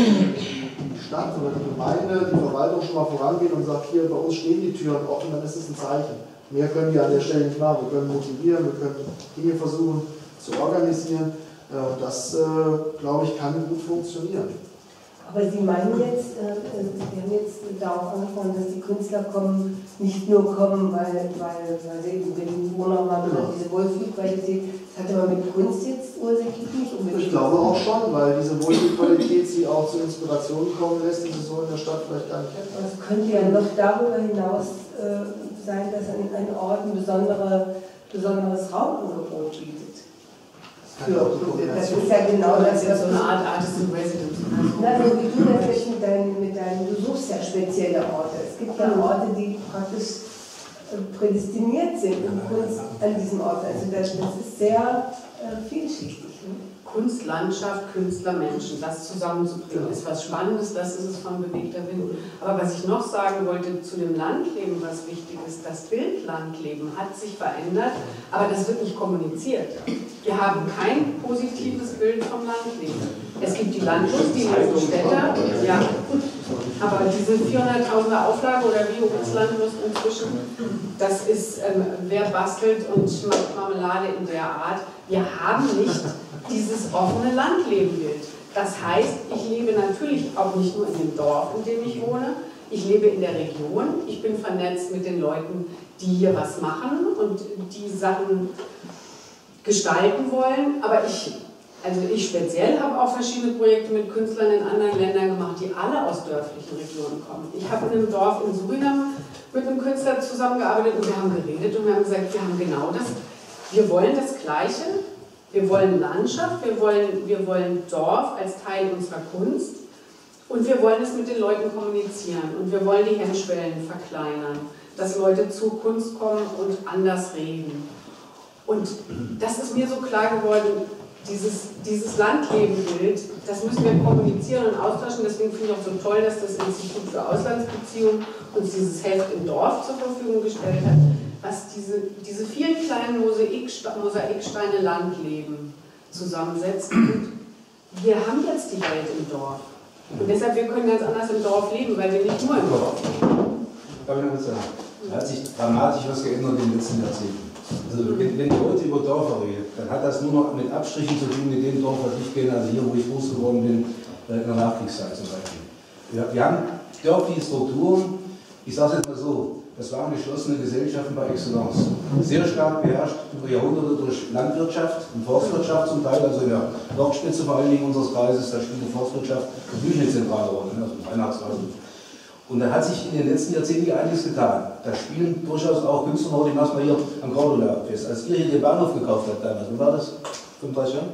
die Stadt oder die Gemeinde, die Verwaltung schon mal vorangeht und sagt, hier bei uns stehen die Türen offen, dann ist es ein Zeichen. Mehr können wir an der Stelle nicht machen. Wir können motivieren, wir können Dinge versuchen zu organisieren. Und das, glaube ich, kann gut funktionieren. Aber Sie meinen jetzt, äh, Sie haben jetzt darauf angesprochen, dass die Künstler kommen, nicht nur kommen, weil, weil, weil sie eben Berlin-Wohner waren oder diese Wohlfühlqualität. Das hat aber mit Kunst jetzt ursächlich nicht unbedingt. Ich glaube auch schon, weil diese Wohlfühlqualität sie auch zur Inspiration kommen lässt, die sie so in der Stadt vielleicht gar nicht hätten. Aber es könnte ja noch darüber hinaus äh, sein, dass ein, ein Ort ein besondere, besonderes Raumangebot bietet. Das, das ist ja genau das, ist ja so eine Art Artist in Residence. Na, so wie du das jetzt mit deinen, mit deinen, du suchst ja spezielle Orte. Es gibt ja Orte, die praktisch prädestiniert sind, um Kunst an diesem Ort. Also das, das ist sehr äh, vielschichtig. Ne? Kunst, Landschaft, Künstler, Menschen, das zusammenzubringen, ist was Spannendes, das ist es von bewegter Wind. Aber was ich noch sagen wollte zu dem Landleben, was wichtig ist, das Bild Landleben hat sich verändert, aber das wird nicht kommuniziert. Wir haben kein positives Bild vom Landleben. Es gibt die Landlust, die leben Städter, ja, aber diese vierhunderttausender Auflage oder wie hoch ist Landlust inzwischen, das ist, ähm, wer bastelt und macht Marmelade in der Art. Wir haben nicht dieses offene Landlebenbild. Das heißt, ich lebe natürlich auch nicht nur in dem Dorf, in dem ich wohne, ich lebe in der Region, ich bin vernetzt mit den Leuten, die hier was machen und die Sachen gestalten wollen, aber ich, also ich speziell habe auch verschiedene Projekte mit Künstlern in anderen Ländern gemacht, die alle aus dörflichen Regionen kommen. Ich habe in einem Dorf in Suriname mit einem Künstler zusammengearbeitet und wir haben geredet und wir haben gesagt, wir haben genau das, wir wollen das Gleiche. Wir wollen Landschaft, wir wollen, wir wollen Dorf als Teil unserer Kunst und wir wollen es mit den Leuten kommunizieren und wir wollen die Hemmschwellen verkleinern, dass Leute zu Kunst kommen und anders reden. Und das ist mir so klar geworden, dieses, dieses Landlebenbild, das müssen wir kommunizieren und austauschen, deswegen finde ich auch so toll, dass das Institut für Auslandsbeziehungen uns dieses Heft im Dorf zur Verfügung gestellt hat, was diese, diese vielen kleinen Mosaiksteine Landleben zusammensetzt. Und wir haben jetzt die Welt im Dorf. Und deshalb, wir können ganz anders im Dorf leben, weil wir nicht nur im Dorf leben. Darf ich noch was sagen? Da hat sich dramatisch was geändert in den letzten Jahrzehnten. Also wenn, wenn ich heute über Dörfer rede, dann hat das nur noch mit Abstrichen zu tun mit dem Dorf, was ich kenne, also hier, wo ich groß geworden bin, in der Nachkriegszeit zum Beispiel. Wir, wir haben dörfliche Strukturen, ich sage es jetzt mal so, das waren geschlossene Gesellschaften par excellence. Sehr stark beherrscht über Jahrhunderte durch Landwirtschaft und Forstwirtschaft zum Teil, also in der Nordspitze vor allen Dingen unseres Kreises, da spielt die Forstwirtschaft natürlich eine zentrale Rolle, also Weihnachtsreisen. Und da hat sich in den letzten Jahrzehnten einiges getan. Da spielen durchaus auch Künstler, die machst mal hier am Cordula fest. Als ihr hier den Bahnhof gekauft habt damals, wie war das? fünfunddreißig Jahre?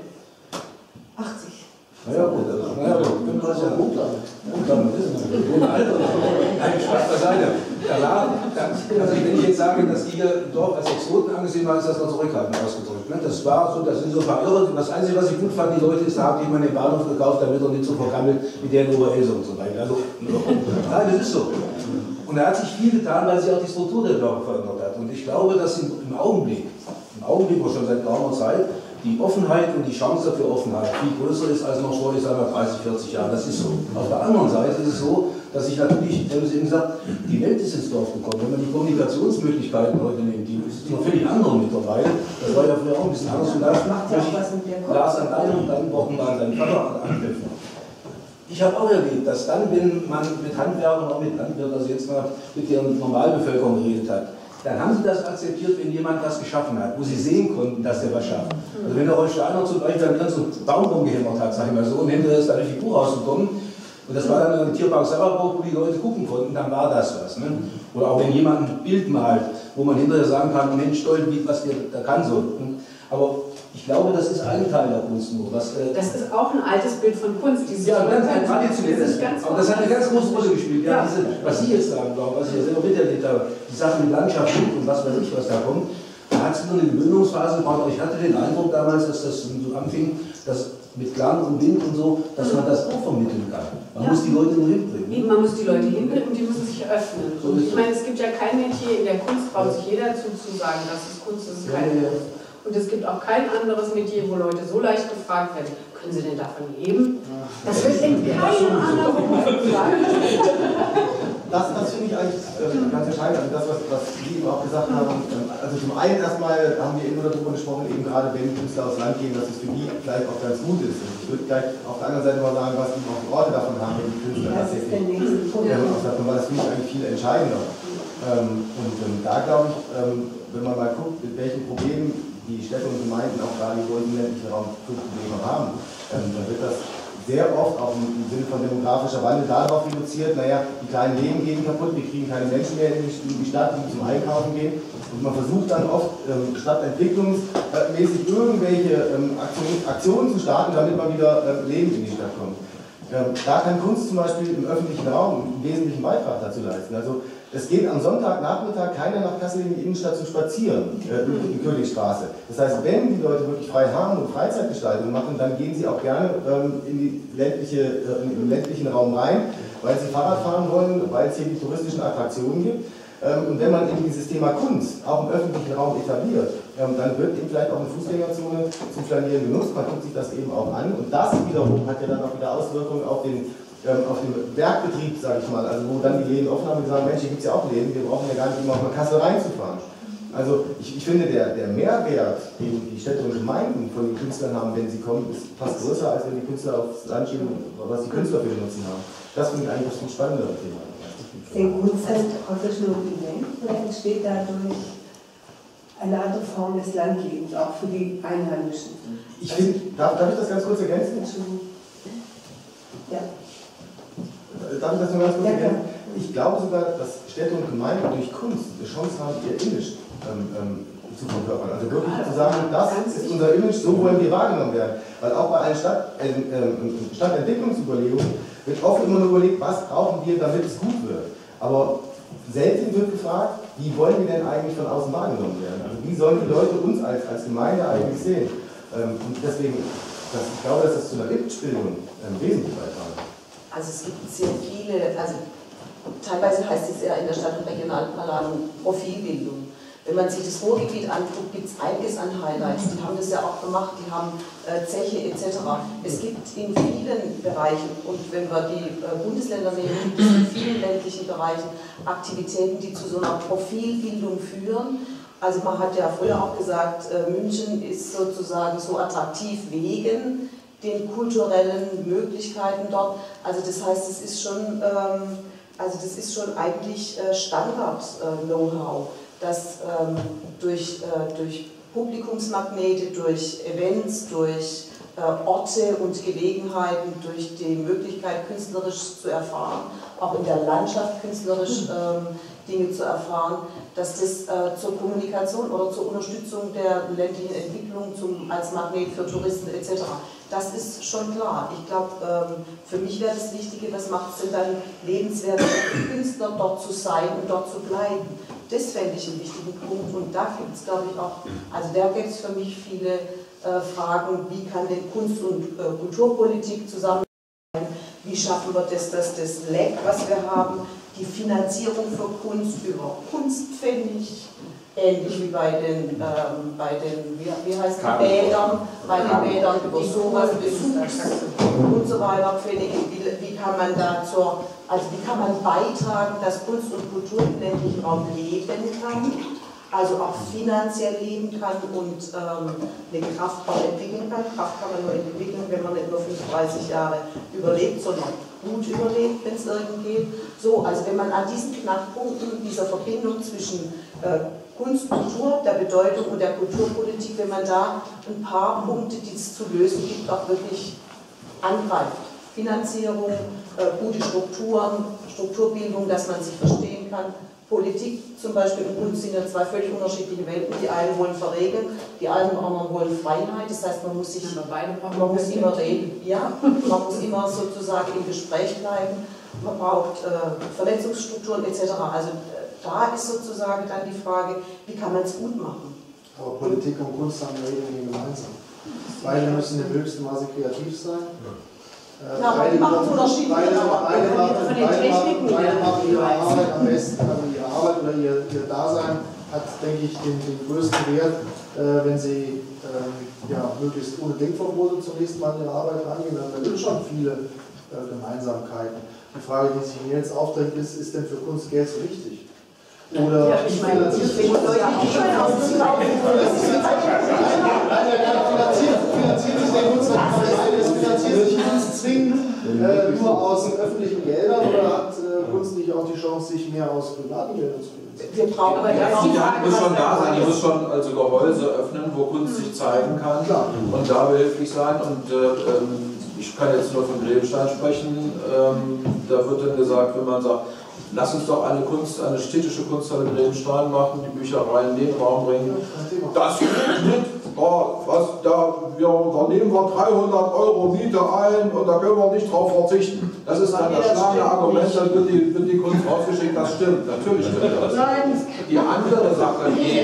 achtzig. Naja gut, also, naja gut, fünfunddreißig Jahre. Gut, dann wissen wir. Ohne Alter. Nein, Spaß beiseite. Da war, also wenn ich jetzt sage, dass die hier im Dorf als Exoten angesehen waren, ist das noch zurückhaltend ausgedrückt. Ne? Das war so, das sind so verirrt. Das Einzige, was ich gut fand, die Leute, ist, da haben jemand den Bahnhof gekauft, damit er nicht so vergammelt wie der in Oberelse und so weiter. Also, nein, das ist so. Und da hat sich viel getan, weil sich auch die Struktur der Dörfer verändert hat. Und ich glaube, dass im, im Augenblick, im Augenblick, wo schon seit geraumer Zeit, die Offenheit und die Chance für Offenheit viel größer ist als noch vor, ich sage mal, dreißig, vierzig Jahren. Das ist so. Auf der anderen Seite ist es so, dass ich natürlich, Sie haben es eben gesagt, die Welt ist ins Dorf gekommen. Wenn man die Kommunikationsmöglichkeiten heute nimmt, die ist noch völlig andere mittlerweile. Das war ja früher auch ein bisschen anders. Und da macht ja auch was mit der Kopf. Las an deinem und dann Wochen an seinen Vater anknüpfen. Ich habe auch erlebt, dass dann, wenn man mit Handwerkern, auch mit Landwirten, also jetzt mal mit der Normalbevölkerung geredet hat, dann haben sie das akzeptiert, wenn jemand was geschaffen hat, wo sie sehen konnten, dass er was schafft. Also wenn der Rolf Steiner zum Beispiel einen ganzen Baum rumgehämmert hat, sag ich mal so, und hinterher ist da eine Figur rausgekommen, und das war dann ein Tierpark Sauerburg, wo die Leute gucken konnten, dann war das was. Ne? Oder auch wenn jemand ein Bild malt, wo man hinterher sagen kann, Mensch, Stolz, was der, der kann so. Aber ich glaube, das ist ein Teil der Kunst nur. Was, äh das ist auch ein altes Bild von Kunst. Dieses ja, ganz ein traditionelles. Aber das hat eine ganz große Rolle gespielt. Ja, diese, was Sie jetzt sagen, was ich ja selber miterlebt habe, die Sachen mit Landschaft und was weiß ich, was da kommt, da hat es nur eine Gewöhnungsphase gebraucht. Aber ich hatte den Eindruck damals, dass das so anfing, dass mit Klang und Wind und so, dass man das auch vermitteln kann. Man ja. muss die Leute nur hinbringen. Eben, man muss die Leute hinbringen und die müssen sich öffnen. So und ich meine, es gibt ja kein Metier in der Kunst, traut sich jeder zu, zu sagen, das ist Kunst, das ist keine Kunst. Und es gibt auch kein anderes Metier, wo Leute so leicht gefragt werden, können sie denn davon leben? Das wird in keinem anderen Beruf gefragt. Das, das finde ich eigentlich äh, ganz entscheidend, also das, was, was Sie eben auch gesagt haben. Ähm, also zum einen erstmal haben wir eben darüber gesprochen, eben gerade wenn Künstler aufs Land gehen, dass es für die vielleicht auch ganz gut ist. Und ich würde gleich auf der anderen Seite mal sagen, was eben auch die Orte davon haben, wenn die Künstler tatsächlich davon, weil das finde ich eigentlich viel entscheidender. Ähm, und ähm, da glaube ich, ähm, wenn man mal guckt, mit welchen Problemen die Städte und Gemeinden, auch gerade die großen ländlichen Raum, Probleme haben, ähm, dann wird das sehr oft auch im Sinne von demografischer Wandel darauf reduziert, naja, die kleinen Leben gehen kaputt, wir kriegen keine Menschen mehr in die Stadt, die zum Einkaufen gehen. Und man versucht dann oft ähm, stadtentwicklungsmäßig irgendwelche ähm, Aktionen, Aktionen zu starten, damit man wieder ähm, Leben in die Stadt kommt. Ähm, da kann Kunst zum Beispiel im öffentlichen Raum einen wesentlichen Beitrag dazu leisten. Also es geht am Sonntagnachmittag keiner nach Kassel in die Innenstadt zu spazieren, äh, in die Königstraße. Das heißt, wenn die Leute wirklich frei haben und Freizeitgestaltung machen, dann gehen sie auch gerne ähm, in, die ländliche, äh, in den ländlichen Raum rein, weil sie Fahrrad fahren wollen, weil es hier die touristischen Attraktionen gibt. Ähm, und wenn man eben dieses Thema Kunst auch im öffentlichen Raum etabliert, ähm, dann wird eben vielleicht auch eine Fußgängerzone zum Flanieren genutzt, man guckt sich das eben auch an. Und das wiederum hat ja dann auch wieder Auswirkungen auf den auf dem Werkbetrieb, sage ich mal, also wo dann die Läden offen haben und sagen, Mensch, hier gibt es ja auch Läden, wir brauchen ja gar nicht immer auf eine Kasse reinzufahren. Also ich, ich finde, der, der Mehrwert, den die Städte und Gemeinden von den Künstlern haben, wenn sie kommen, ist fast größer, als wenn die Künstler aufs Land gehen, was die Künstler für den Nutzen haben. Das finde ich eigentlich das viel spannendere Thema. Den Kunst praktisch nur Event oder entsteht dadurch eine andere Form des Landlebens, auch für die Einheimischen? Ich finde, darf, darf ich das ganz kurz ergänzen? Ja. Darf ich das nur ganz kurz ergänzen? Ich glaube sogar, dass Städte und Gemeinden durch Kunst eine Chance haben, ihr Image ähm, ähm, zu verkörpern. Also wirklich zu sagen, das ist unser Image, so wollen wir wahrgenommen werden. Weil auch bei allen Stadt, äh, äh, Stadtentwicklungsüberlegungen wird oft immer nur überlegt, was brauchen wir, damit es gut wird. Aber selten wird gefragt, wie wollen wir denn eigentlich von außen wahrgenommen werden? Also wie sollen die Leute uns als, als Gemeinde eigentlich sehen? Ähm, und deswegen, das, ich glaube, dass das zu einer Image-Bildung ähm, wesentlich beiträgt. Also es gibt sehr viele, also teilweise heißt es ja in der Stadt- und Regionalplanung Profilbildung. Wenn man sich das Ruhrgebiet anguckt, gibt es einiges an Highlights. Die haben das ja auch gemacht, die haben äh, Zeche et cetera. Es gibt in vielen Bereichen, und wenn wir die äh, Bundesländer nehmen, gibt es in vielen ländlichen Bereichen Aktivitäten, die zu so einer Profilbildung führen. Also man hat ja früher auch gesagt, äh, München ist sozusagen so attraktiv wegen den kulturellen Möglichkeiten dort. Also das heißt, es ist schon, ähm, also das ist schon eigentlich äh, Standard-Know-how, äh, dass ähm, durch, äh, durch Publikumsmagnete, durch Events, durch äh, Orte und Gelegenheiten, durch die Möglichkeit, künstlerisch zu erfahren, auch in der Landschaft künstlerisch ähm, Dinge zu erfahren, dass das äh, zur Kommunikation oder zur Unterstützung der ländlichen Entwicklung zum, als Magnet für Touristen et cetera. Das ist schon klar. Ich glaube, ähm, für mich wäre das Wichtige, was macht es denn dann lebenswert für Künstler, dort zu sein und dort zu bleiben. Das fände ich einen wichtigen Punkt. Und da gibt es, glaube ich, auch, also da gibt es für mich viele äh, Fragen, wie kann denn Kunst- und äh, Kulturpolitik zusammenarbeiten, wie schaffen wir das, dass das Leck, was wir haben, die Finanzierung für Kunst über Kunstpfennig, ähnlich wie bei den, ähm, bei den wie, wie heißt die Bädern, bei den Bädern über sowas, Besuchs und so weiter, Pfennige, wie, wie kann man da zur, Also wie kann man beitragen, dass Kunst und Kultur im ländlichen Raum leben kann, also auch finanziell leben kann und ähm, eine Kraft auch entwickeln kann. Kraft kann man nur entwickeln, wenn man nicht nur fünfunddreißig Jahre überlebt, sondern gut überlebt, wenn es irgend geht. So, also wenn man an diesen Knackpunkten dieser Verbindung zwischen äh, Kunst, Kultur, der Bedeutung und der Kulturpolitik, wenn man da ein paar Punkte, die es zu lösen gibt, auch wirklich angreift. Finanzierung, äh, gute Strukturen, Strukturbildung, dass man sich verstehen kann. Politik zum Beispiel und Kunst sind ja zwei völlig unterschiedliche Welten. Die einen wollen verregeln, die anderen wollen Freiheit. Das heißt, man muss sich, man muss immer reden. Ja, man muss immer sozusagen im Gespräch bleiben. Man braucht äh, Vernetzungsstrukturen et cetera. Also äh, da ist sozusagen dann die Frage, wie kann man es gut machen? Aber Politik und Kunst haben wir irgendwie gemeinsam. Beide müssen im höchsten Maße kreativ sein. Ja, aber die machen unterschiedliche beide, beide, machen, von den beide, Techniken machen, beide machen ihre jeweils. Arbeit am besten, also ihre Arbeit oder ihr, ihr Dasein hat, denke ich, den, den größten Wert, äh, wenn sie ähm, ja, möglichst ohne Denkverbote zunächst mal an ihre Arbeit rangehen. Da gibt es schon viele äh, Gemeinsamkeiten. Die Frage, die sich mir jetzt aufdrängt, ist, ist denn für Kunst Geld so wichtig? Oder ja, ich meine, finanziert sich der Kunst finanziert sich Kunst zwingend äh, nur aus den öffentlichen Geldern oder hat äh, Kunst nicht auch die Chance, sich mehr aus privaten Geldern zu finanzieren? Wir brauchen aber Ja, das die Hand muss schon da sein, die muss schon also Gehäuse öffnen, wo Kunst sich zeigen kann und da behilflich sein. Und äh, ähm, ich kann jetzt nur von Grebenstein sprechen, ähm, da wird dann gesagt, wenn man sagt, lass uns doch eine Kunst, eine städtische Kunsthalle Grebenstein machen, die Büchereien in den Raum bringen. Das geht nicht. Oh, was, da, wir, da nehmen wir dreihundert Euro Miete ein und da können wir nicht drauf verzichten. Das ist dann das schlagende Argument, dann wird die, wird die Kunst rausgeschickt. Das stimmt, natürlich stimmt das. Die andere Sache, die,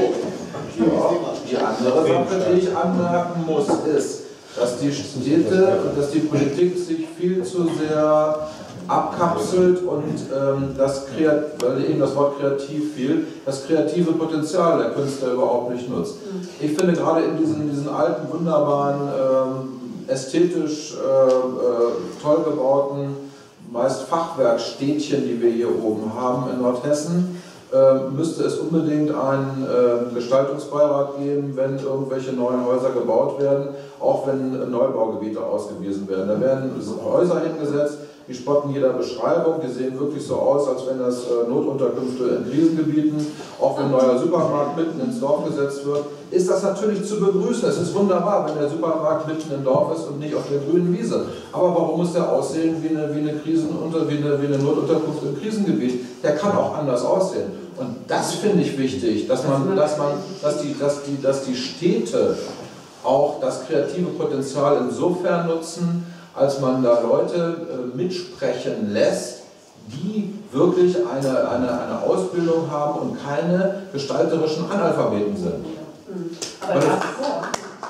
ja, die andere Sache, die ich anmerken muss, ist, dass die Städte und dass die Politik sich viel zu sehr abkapselt und ähm, das, weil eben das Wort kreativ fiel, das kreative Potenzial der Künstler überhaupt nicht nutzt. Ich finde gerade in diesen, diesen alten, wunderbaren, ähm, ästhetisch äh, äh, toll gebauten, meist Fachwerkstädtchen, die wir hier oben haben in Nordhessen, äh, müsste es unbedingt einen äh, Gestaltungsbeirat geben, wenn irgendwelche neuen Häuser gebaut werden, auch wenn Neubaugebiete ausgewiesen werden. Da werden Häuser hingesetzt, die spotten jeder Beschreibung, die sehen wirklich so aus, als wenn das äh, Notunterkünfte in Krisengebieten, auch wenn ein neuer Supermarkt mitten ins Dorf gesetzt wird, ist das natürlich zu begrüßen. Es ist wunderbar, wenn der Supermarkt mitten im Dorf ist und nicht auf der grünen Wiese. Aber warum muss der aussehen wie eine, wie eine, Krisenunter, wie eine, wie eine Notunterkunft im Krisengebiet? Der kann auch anders aussehen. Und das finde ich wichtig, dass, man, dass, man, dass, die, dass, die, dass die Städte auch das kreative Potenzial insofern nutzen, als man da Leute äh, mitsprechen lässt, die wirklich eine, eine, eine Ausbildung haben und keine gestalterischen Analphabeten sind. Aber davor.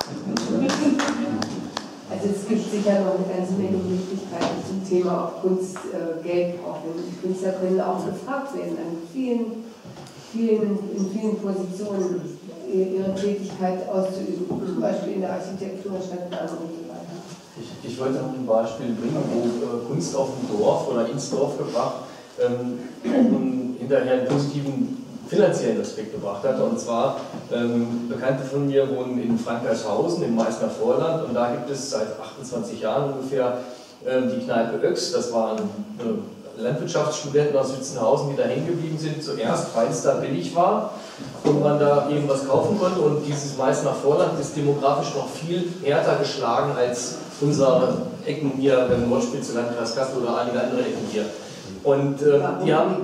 Also es gibt sicher noch eine ganze Menge Möglichkeiten zum Thema, ob Kunst äh, Geld braucht. Und die Künstler können auch gefragt werden, an vielen, vielen, in vielen Positionen ihre Tätigkeit auszuüben, zum Beispiel in der Architektur, Stadtplanung und so weiter. Ich, ich wollte noch ein Beispiel bringen, wo äh, Kunst auf dem Dorf oder ins Dorf gebracht ähm, und hinterher einen positiven finanziellen Aspekt gebracht hat. Und zwar, ähm, Bekannte von mir wohnen in Frankreichshausen im Meißner Vorland und da gibt es seit achtundzwanzig Jahren ungefähr ähm, die Kneipe Oechs. Das waren äh, Landwirtschaftsstudenten aus Witzenhausen, die da hängen geblieben sind, zuerst, weil es da billig war und man da eben was kaufen konnte. Und dieses Meißner Vorland ist demografisch noch viel härter geschlagen als unsere Ecken hier, der Nordspitze, Landkreis Kassel oder einige andere Ecken hier. Und ähm, die haben...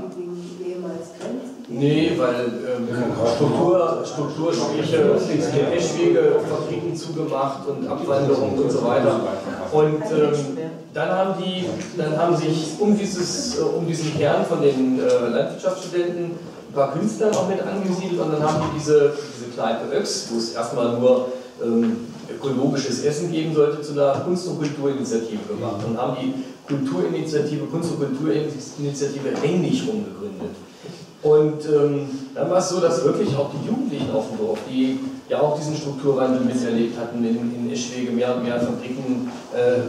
Nee, weil ähm, Struktur, Strukturschwäche, Eschwege, Fabriken zugemacht und Abwanderung und so weiter. Und ähm, dann haben die, dann haben sich um, dieses, äh, um diesen Kern von den äh, Landwirtschaftsstudenten ein paar Künstler noch mit angesiedelt und dann haben die diese, diese Kneipe Oechs, wo es erstmal nur ähm, ökologisches Essen geben sollte, zu einer Kunst- und Kulturinitiative gemacht und haben die Kulturinitiative, Kunst- und Kulturinitiative Englisch umgegründet. Und ähm, dann war es so, dass wirklich auch die Jugendlichen auf dem Dorf, die ja auch diesen Strukturwandel miterlebt hatten, in, in Eschwege mehr und mehr Fabriken äh,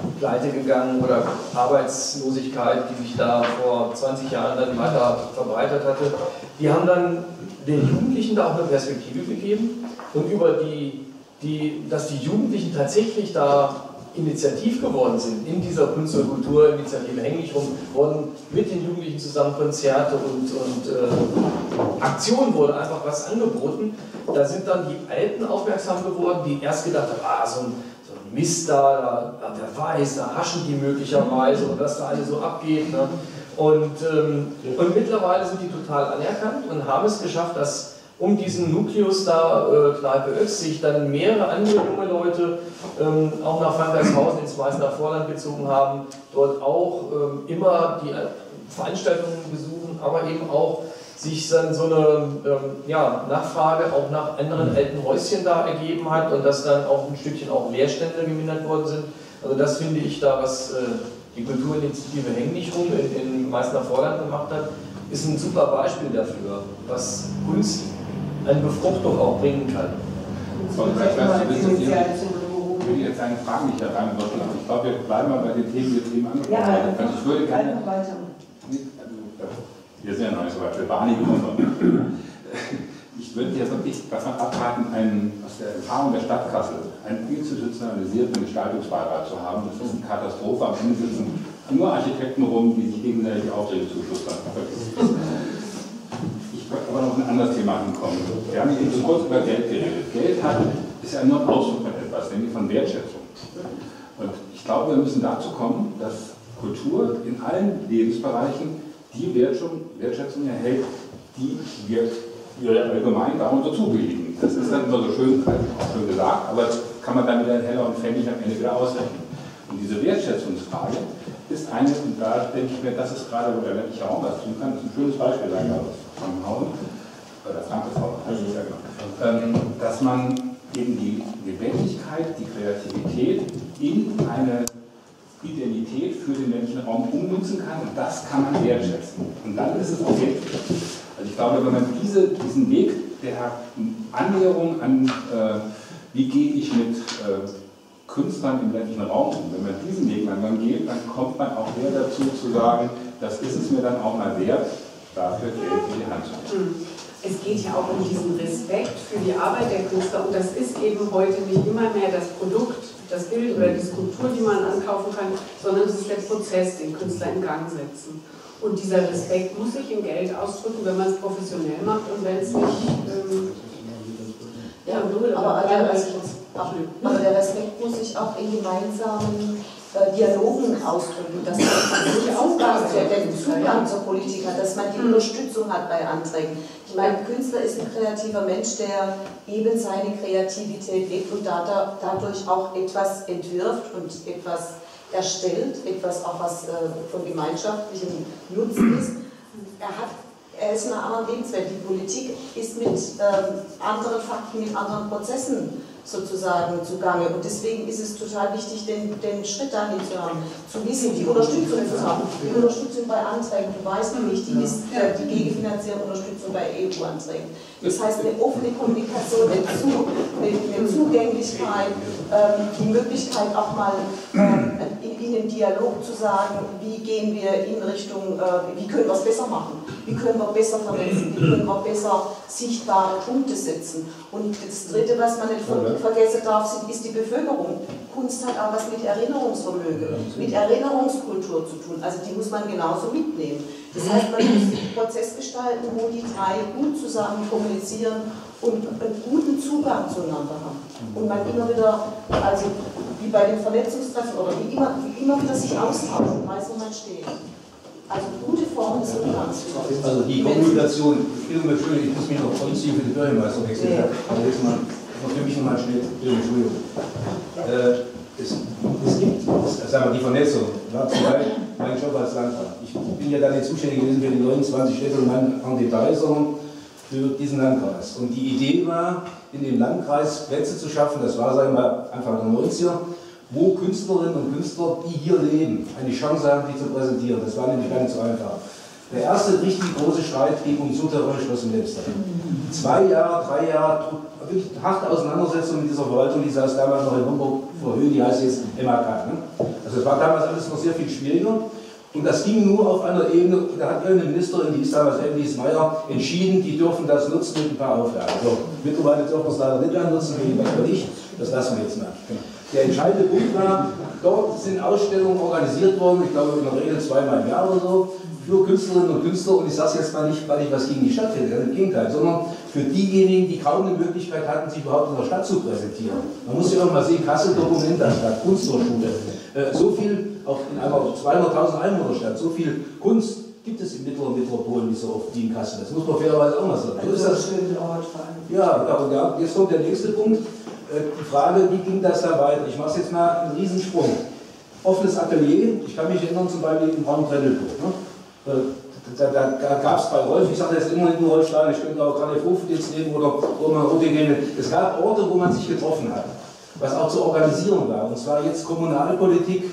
pleite gegangen oder Arbeitslosigkeit, die sich da vor zwanzig Jahren dann weiter verbreitet hatte. Die haben dann den Jugendlichen da auch eine Perspektive gegeben und über die, die, dass die Jugendlichen tatsächlich da initiativ geworden sind in dieser Kunst- und Kulturinitiative, hänge ich rum, wurden mit den Jugendlichen zusammen Konzerte und, und äh, Aktionen wurde einfach was angeboten. Da sind dann die Alten aufmerksam geworden, die erst gedacht haben, ah, so ein, so ein Mist da, da, wer weiß, da haschen die möglicherweise und was da alles so abgeht. Ne? Und, ähm, und mittlerweile sind die total anerkannt und haben es geschafft, dass um diesen Nukleus da, äh, Kneipe Ötz, sich dann mehrere andere junge Leute ähm, auch nach Frankreichshausen ins Meißner Vorland gezogen haben, dort auch ähm, immer die äh, Veranstaltungen besuchen, aber eben auch sich dann so eine ähm, ja, Nachfrage auch nach anderen alten Häuschen da ergeben hat und dass dann auch ein Stückchen auch Leerstände gemindert worden sind. Also das finde ich da, was äh, die Kulturinitiative Häng nicht rum in, in Meißner Vorland gemacht hat, ist ein super Beispiel dafür, was Kunst eine Befruchtung auch bringen kann. Und vielleicht weißt du, ich will jetzt eine Frage nicht hereinwirken, aber ich glaube, wir bleiben mal bei den Themen, die jetzt eben angesprochen ja, haben. Also ich würde gerne, weiter. wir sind ja noch nicht so weit, für Barney gekommen. Ich würde jetzt wirklich davon abraten, einen, aus der Erfahrung der Stadt Kassel einen institutionalisierten Gestaltungsbeirat zu haben. Das ist eine Katastrophe. Am Ende sitzen nur Architekten rum, die sich gegenseitig Aufträge zuschustern. Ich wollte aber noch ein anderes Thema hinkommen. Wir haben eben so kurz über Geld geredet. Geld hat, ist ja nur ein Ausdruck von etwas, nämlich von Wertschätzung. Und ich glaube, wir müssen dazu kommen, dass Kultur in allen Lebensbereichen die Wertschätzung erhält, die wir allgemein darunter zubilligen. Das ist dann immer so schön, auch schön gesagt, aber das kann man dann wieder in Heller und Pfennig am Ende wieder ausrechnen. Und diese Wertschätzungsfrage ist eine, und da denke ich mir, das ist gerade, wo der ländliche Raum was tun kann, das ist ein schönes Beispiel, sagen wir aus Frankenhausen, oder Frankfurt, heißt es ja genau, dass man eben die Lebendigkeit, die Kreativität in eine Identität für den ländlichen Raum ummünzen kann, und das kann man wertschätzen. Und dann ist es auch wirklich. Also ich glaube, wenn man diese, diesen Weg der Annäherung an, äh, wie gehe ich mit äh, Künstlern im ländlichen Raum um, wenn man diesen Weg langsam geht, dann kommt man auch mehr dazu zu sagen, das ist es mir dann auch mal wert, dafür Geld in die Hand zu nehmen. Es geht ja auch um diesen Respekt für die Arbeit der Künstler, und das ist eben heute nicht immer mehr das Produkt, das Bild oder die Skulptur, die man ankaufen kann, sondern es ist der Prozess, den Künstler in Gang setzen. Und dieser Respekt muss sich in Geld ausdrücken, wenn man es professionell macht und wenn es nicht... Ähm, ja, aber, der Respekt, aber der Respekt muss sich auch in gemeinsamen äh, Dialogen ausdrücken, dass man den Zugang, den Zugang zur Politik hat, dass man die Unterstützung hat bei Anträgen. Ich meine, ein Künstler ist ein kreativer Mensch, der eben seine Kreativität lebt und dadurch auch etwas entwirft und etwas erstellt, etwas auch was äh, von gemeinschaftlichem Nutzen ist. Er, hat, er ist in einer anderen Lebenswelt. Die Politik ist mit ähm, anderen Fakten, mit anderen Prozessen sozusagen zugange. Und deswegen ist es total wichtig, den, den Schritt dahin zu haben, zu wissen, die Unterstützung zu haben. Die Unterstützung bei Anträgen, du weißt, wie wichtig ist äh, die gegenfinanzierte Unterstützung bei E U-Anträgen. Das heißt, eine offene Kommunikation, eine, Zu, eine, eine Zugänglichkeit, ähm, die Möglichkeit auch mal ähm, in, in den Dialog zu sagen, wie gehen wir in Richtung, äh, wie können wir es besser machen, wie können wir besser vernetzen, wie können wir besser sichtbare Punkte setzen. Und das Dritte, was man nicht ver vergessen darf, ist die Bevölkerung. Kunst hat auch was mit Erinnerungsvermögen, mit Erinnerungskultur zu tun. Also die muss man genauso mitnehmen. Das heißt, man muss einen Prozess gestalten, wo die drei gut zusammen kommunizieren und einen guten Zugang zueinander haben. Und man immer wieder, also wie bei den Vernetzungstreffen oder wie immer, wie immer wieder sich austauscht und weiß, wo man steht. Also gute Form des Umgangs. Also die Kommunikation, ich muss mich noch vollziehen für die Bürgermeister wechseln. Ja. Aber jetzt mal, für mich nochmal schnell, Entschuldigung. Äh, es, es gibt, es, sagen wir, die Vernetzung, war zum Beispiel mein Job als Landrat. Ich bin ja dann nicht zuständig gewesen für die neunundzwanzig Städte und Land en Detail, sondern für diesen Landkreis. Und die Idee war, in dem Landkreis Plätze zu schaffen, das war, sagen wir mal, Anfang der neunziger, wo Künstlerinnen und Künstler, die hier leben, eine Chance haben, die zu präsentieren. Das war nämlich gar nicht so einfach. Der erste richtig große Streit ging um die Souterrain-Schloss in Lebster. Zwei Jahre, drei Jahre, wirklich harte Auseinandersetzung mit dieser Verwaltung, die saß damals noch in Hamburg vor Höhe, die heißt jetzt M A K. Ne? Also Also es war damals alles noch sehr viel schwieriger. Und das ging nur auf einer Ebene, da hat irgendeine Ministerin, die ist damals Alice Meyer, entschieden, die dürfen das nutzen mit ein paar Auflagen. Also, mittlerweile dürfen wir es leider nicht mehr nutzen, wir nicht, das lassen wir jetzt mal. Der entscheidende Punkt war, dort sind Ausstellungen organisiert worden, ich glaube in der Regel zweimal im Jahr oder so, für Künstlerinnen und Künstler, und ich sage es jetzt mal nicht, weil ich was gegen die Stadt hätte, im Gegenteil, sondern für diejenigen, die kaum eine Möglichkeit hatten, sich überhaupt in der Stadt zu präsentieren. Man muss ja auch mal sehen, Kassel, Documenta-Stadt, Kunsthochschule, äh, so viel, auch in einer zweihunderttausend Einwohnerstadt, so viel Kunst gibt es in mittleren Metropolen nicht so oft wie in Kassel. Das muss man fairerweise auch mal sagen. So ist das. Ja, ja, und ja, jetzt kommt der nächste Punkt. Die Frage, wie ging das dann weiter? Ich mache es jetzt mal einen Riesensprung. Offenes Atelier, ich kann mich erinnern zum Beispiel im Raum Trendelburg. Ne? Da, da, da gab es bei Rolf, ich sage jetzt immer nicht nur Rolf Stein, ich könnte auch Karl Hofen jetzt nehmen oder Roman Rotegene. Es gab Orte, wo man sich getroffen hat, was auch zu organisieren war. Und zwar jetzt Kommunalpolitik,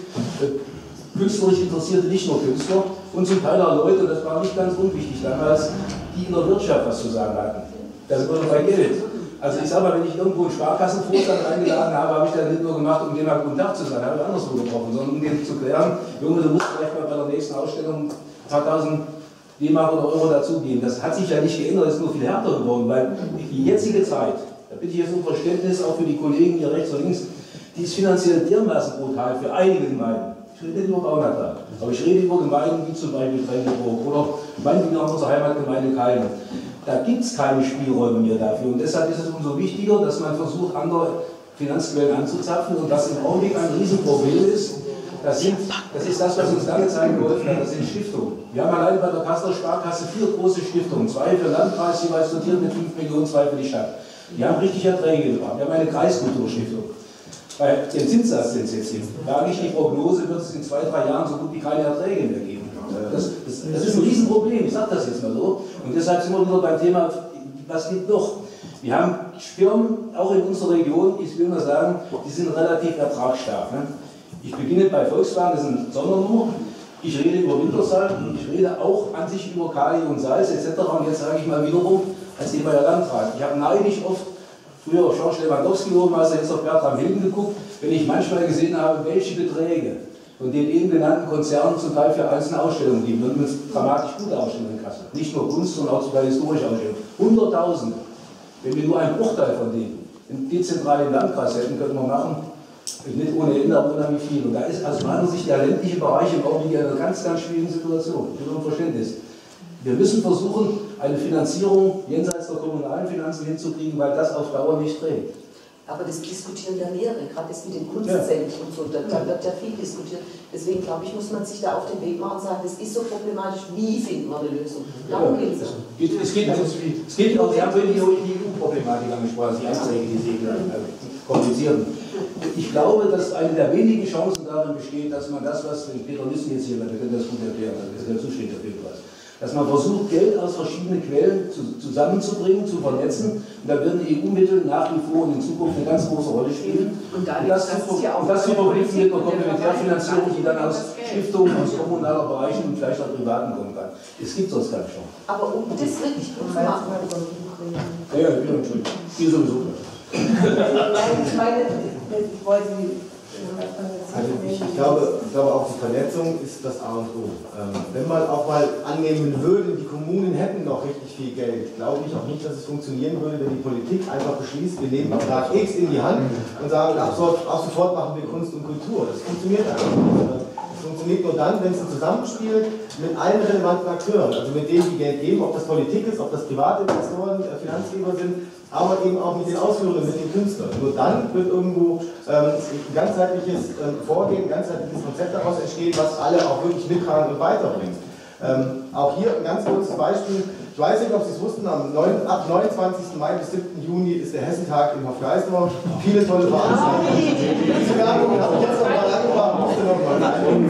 äh, künstlerisch interessierte nicht nur Künstler und zum Teil auch Leute, das war nicht ganz unwichtig damals, die in der Wirtschaft was zu sagen hatten. Das wurde bei Geld. Also ich sage mal, wenn ich irgendwo einen Sparkassenvorstand eingeladen habe, habe ich das nicht nur gemacht, um dem mal guten Tag zu sagen, habe ich anderswo getroffen, sondern um dem zu klären, Junge, du musst vielleicht mal bei der nächsten Ausstellung ein paar tausend D-Mark oder Euro dazugeben. Das hat sich ja nicht geändert, das ist nur viel härter geworden, weil die jetzige Zeit, da bitte ich jetzt um Verständnis auch für die Kollegen hier rechts und links, die ist finanziell dermaßen brutal für einige Gemeinden. Ich rede nicht über Baunatal, aber ich rede über Gemeinden wie zum Beispiel Trendelburg oder meinetwegen auch unsere Heimatgemeinde Keiln. Da gibt es keine Spielräume mehr dafür, und deshalb ist es umso wichtiger, dass man versucht, andere Finanzquellen anzuzapfen, und was im Augenblick ein Riesenproblem ist, das, sind, das ist das, was uns lange Zeit geholfen hat, das sind Stiftungen. Wir haben allein bei der Kasseler Sparkasse vier große Stiftungen, zwei für den Landkreis, jeweils dotiert mit fünf Millionen, zwei für die Stadt. Die haben richtig Erträge gebracht. Wir haben eine Kreiskulturstiftung. Bei dem Zinssatz, den es jetzt gibt, wage ich die Prognose, wird es in zwei, drei Jahren so gut wie keine Erträge mehr geben. Das, das, das ist ein Riesenproblem, ich sage das jetzt mal so. Und deshalb sind wir wieder beim Thema, was gibt noch? Wir haben Firmen, auch in unserer Region, ich will mal sagen, die sind relativ ertragsstark. Ne? Ich beginne bei Volkswagen, das ist eine Sondernummer. Ich rede über Wintershall und ich rede auch an sich über Kali und Salz et cetera. Und jetzt sage ich mal wiederum, als ehemaliger Landrat, ich habe neidisch oft früher auf George Lewandowski oben, als er jetzt auf Bertram Hilden geguckt, wenn ich manchmal gesehen habe, welche Beträge von den eben genannten Konzernen zum Teil für einzelne Ausstellungen geben, würden wir uns dramatisch gut ausstellen in Kassel. Nicht nur Kunst, sondern auch sogar historische Ausstellungen. hunderttausend. Wenn wir nur einen Bruchteil von denen im dezentralen Landkreis hätten, könnten wir machen, nicht ohne Ende, aber unheimlich viel. Und da ist aus meiner Sicht der ländliche Bereich im Augenblick in einer ganz, ganz schwierigen Situation. Für ein Verständnis. Wir müssen versuchen, eine Finanzierung jenseits der kommunalen Finanzen hinzukriegen, weil das auf Dauer nicht trägt. Aber das diskutieren ja mehrere, gerade das mit den Kunstzentren und so, da, da wird ja viel diskutiert. Deswegen glaube ich, muss man sich da auf den Weg machen und sagen, das ist so problematisch, wie finden wir eine Lösung? Darum geht es. Es geht also, es geht auch, Sie haben vorhin die E U-Problematik angesprochen, die Anträge, die Sie komplizierten. Ich glaube, dass eine der wenigen Chancen darin besteht, dass man das, was Peter Nissen jetzt hier, wir können das gut erklären, das ist der Zustand dafür was. Dass man versucht, Geld aus verschiedenen Quellen zu, zusammenzubringen, zu vernetzen. Und da werden die E U-Mittel nach wie vor und in Zukunft eine ganz große Rolle spielen. Und, und das, das, zu, ja und das zu verbinden mit einer Komplementärfinanzierung, die dann aus Stiftungen, aus kommunaler Bereichen und vielleicht auch privaten kommen kann. Es gibt sonst keine Chance. Aber um das wirklich gut zu machen. Ja, ja, ich bin entschuldigt. Hier sowieso. Nein, ich meine, ich wollte Sie. Also ich, ich, glaube, ich glaube auch die Vernetzung ist das A und O. Ähm, wenn man auch mal annehmen würde, die Kommunen hätten noch richtig viel Geld, glaube ich auch nicht, dass es funktionieren würde, wenn die Politik einfach beschließt, wir nehmen Betrag X in die Hand und sagen, ab sofort, ab sofort machen wir Kunst und Kultur. Das funktioniert einfach nicht. Es funktioniert nur dann, wenn es ein Zusammenspiel mit allen relevanten Akteuren, also mit denen, die Geld geben, ob das Politik ist, ob das private Investoren, äh, Finanzgeber sind, aber eben auch mit den Ausführungen, mit den Künstlern. Nur dann wird irgendwo ähm, ein ganzheitliches ähm, Vorgehen, ein ganzheitliches Konzept daraus entstehen, was alle auch wirklich mittragen und weiterbringt. Ähm, auch hier ein ganz kurzes Beispiel. Ich weiß nicht, ob Sie es wussten, am neun, ab neunundzwanzigsten Mai bis siebten Juni ist der Hessentag in Hofgeismar. Viele tolle Veranstaltungen. Diese Werbung habe ich jetzt noch mal angebracht, musste noch mal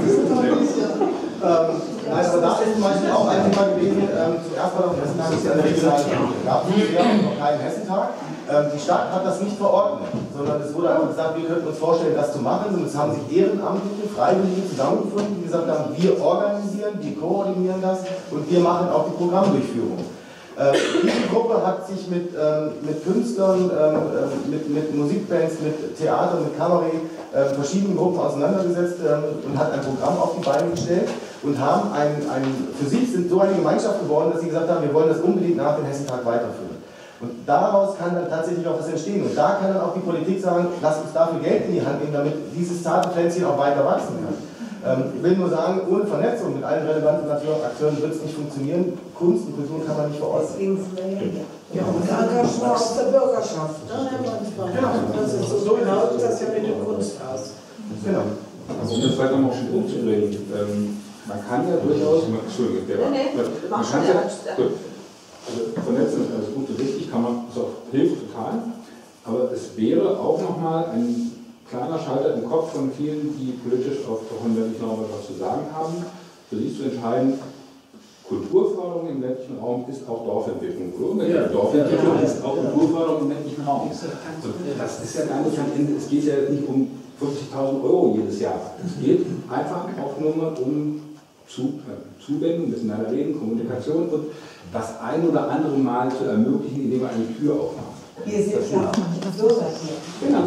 ähm, Nein, aber da ist zum Beispiel auch ein Thema gewesen, ähm, zum ersten Mal auf dem Hessentag ist ja eine regionale Sprache. Es gab bisher noch keinen Hessentag. Ähm, die Stadt hat das nicht verordnet, sondern es wurde einfach gesagt, wir könnten uns vorstellen, das zu machen. Und es haben sich Ehrenamtliche, Freiwillige zusammengefunden, die gesagt haben, wir organisieren, wir koordinieren das und wir machen auch die Programmdurchführung. Äh, diese Gruppe hat sich mit, ähm, mit Künstlern, ähm, mit, mit Musikbands, mit Theater, mit Kabarett, äh, verschiedenen Gruppen auseinandergesetzt ähm, und hat ein Programm auf die Beine gestellt und haben ein, ein, für sich sind so eine Gemeinschaft geworden, dass sie gesagt haben, wir wollen das unbedingt nach dem Hessentag weiterführen. Und daraus kann dann tatsächlich auch was entstehen. Und da kann dann auch die Politik sagen, lass uns dafür Geld in die Hand nehmen, damit dieses zarte Pflänzchen auch weiter wachsen kann. Ähm, ich will nur sagen, ohne Vernetzung mit allen relevanten Akteuren wird es nicht funktionieren. Kunst und Kultur kann man nicht veräußern. Ja, und Engagement aus der Bürgerschaft. Ne? Genau. Das ist so, so genau das ja mit dem Kunsthaus. Genau. Also um das vielleicht nochmal auf den Punkt zu bringen, ähm, man kann ja durchaus, Entschuldigung, der war, nee, nee, man kann ja, gut, also vernetzen ist alles gut und richtig, kann man, das auch, hilft total, aber es wäre auch nochmal ein kleiner Schalter im Kopf von vielen, die politisch auf dem ländlichen Raum etwas zu sagen haben, für sich zu entscheiden, Kulturförderung im ländlichen Raum ist auch Dorfentwicklung. Ja, Dorfentwicklung ja, ist auch Kulturförderung im ländlichen Raum. Und das ist ja gar nicht am Ende, es geht ja nicht um fünfzigtausend Euro jedes Jahr. Es geht einfach auch nur mal um zu, äh, Zuwendung, miteinander reden, Kommunikation und das ein oder andere Mal zu ermöglichen, indem man eine Tür aufmacht. Wir sind ja auch Bürger hier. Genau.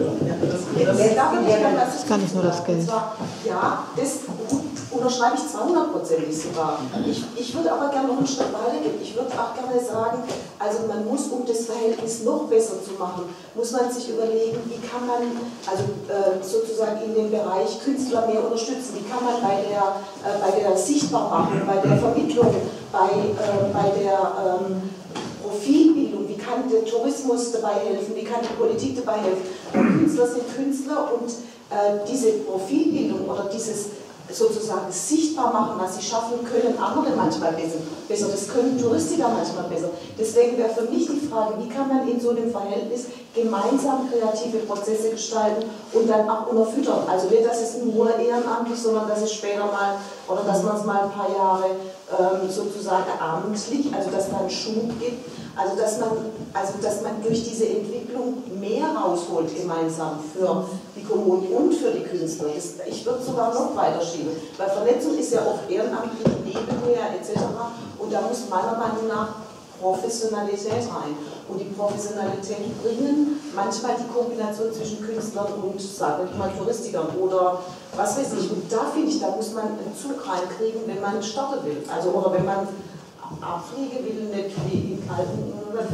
Das kann nicht nur das Geld. Ja, das unterschreibe ich zweihundertprozentig sogar. Ich, ich würde aber gerne noch einen Schritt weiter gehen. Ich würde auch gerne sagen, also man muss, um das Verhältnis noch besser zu machen, muss man sich überlegen, wie kann man also äh, sozusagen in dem Bereich Künstler mehr unterstützen, wie kann man bei der, äh, bei der Sichtbarmachung, bei der Vermittlung, bei, äh, bei der ähm, Profilbildung, wie kann der Tourismus dabei helfen, wie kann die Politik dabei helfen. Künstler sind Künstler und äh, diese Profilbildung oder dieses sozusagen sichtbar machen, was sie schaffen, können andere manchmal besser. Das können Touristiker manchmal besser. Deswegen wäre für mich die Frage, wie kann man in so einem Verhältnis gemeinsam kreative Prozesse gestalten und dann auch unterfüttern. Also nicht, dass es nur ehrenamtlich, sondern dass es später mal, oder dass man es mal ein paar Jahre ähm, sozusagen amtlich, also dass man einen Schub gibt, also dass man, also dass man durch diese Entwicklung mehr rausholt gemeinsam für die Kommunen und für die Künstler. Das, ich würde sogar noch weiter schieben, weil Vernetzung ist ja oft ehrenamtlich, nebenher et cetera. Und da muss meiner Meinung nach Professionalität rein. Und die Professionalität bringen manchmal die Kombination zwischen Künstlern und, sagen wir mal, Touristikern oder was weiß ich. Und da finde ich, da muss man einen Zug reinkriegen, wenn man starten will. Also, oder wenn man abfliegen will, nicht wie in kalten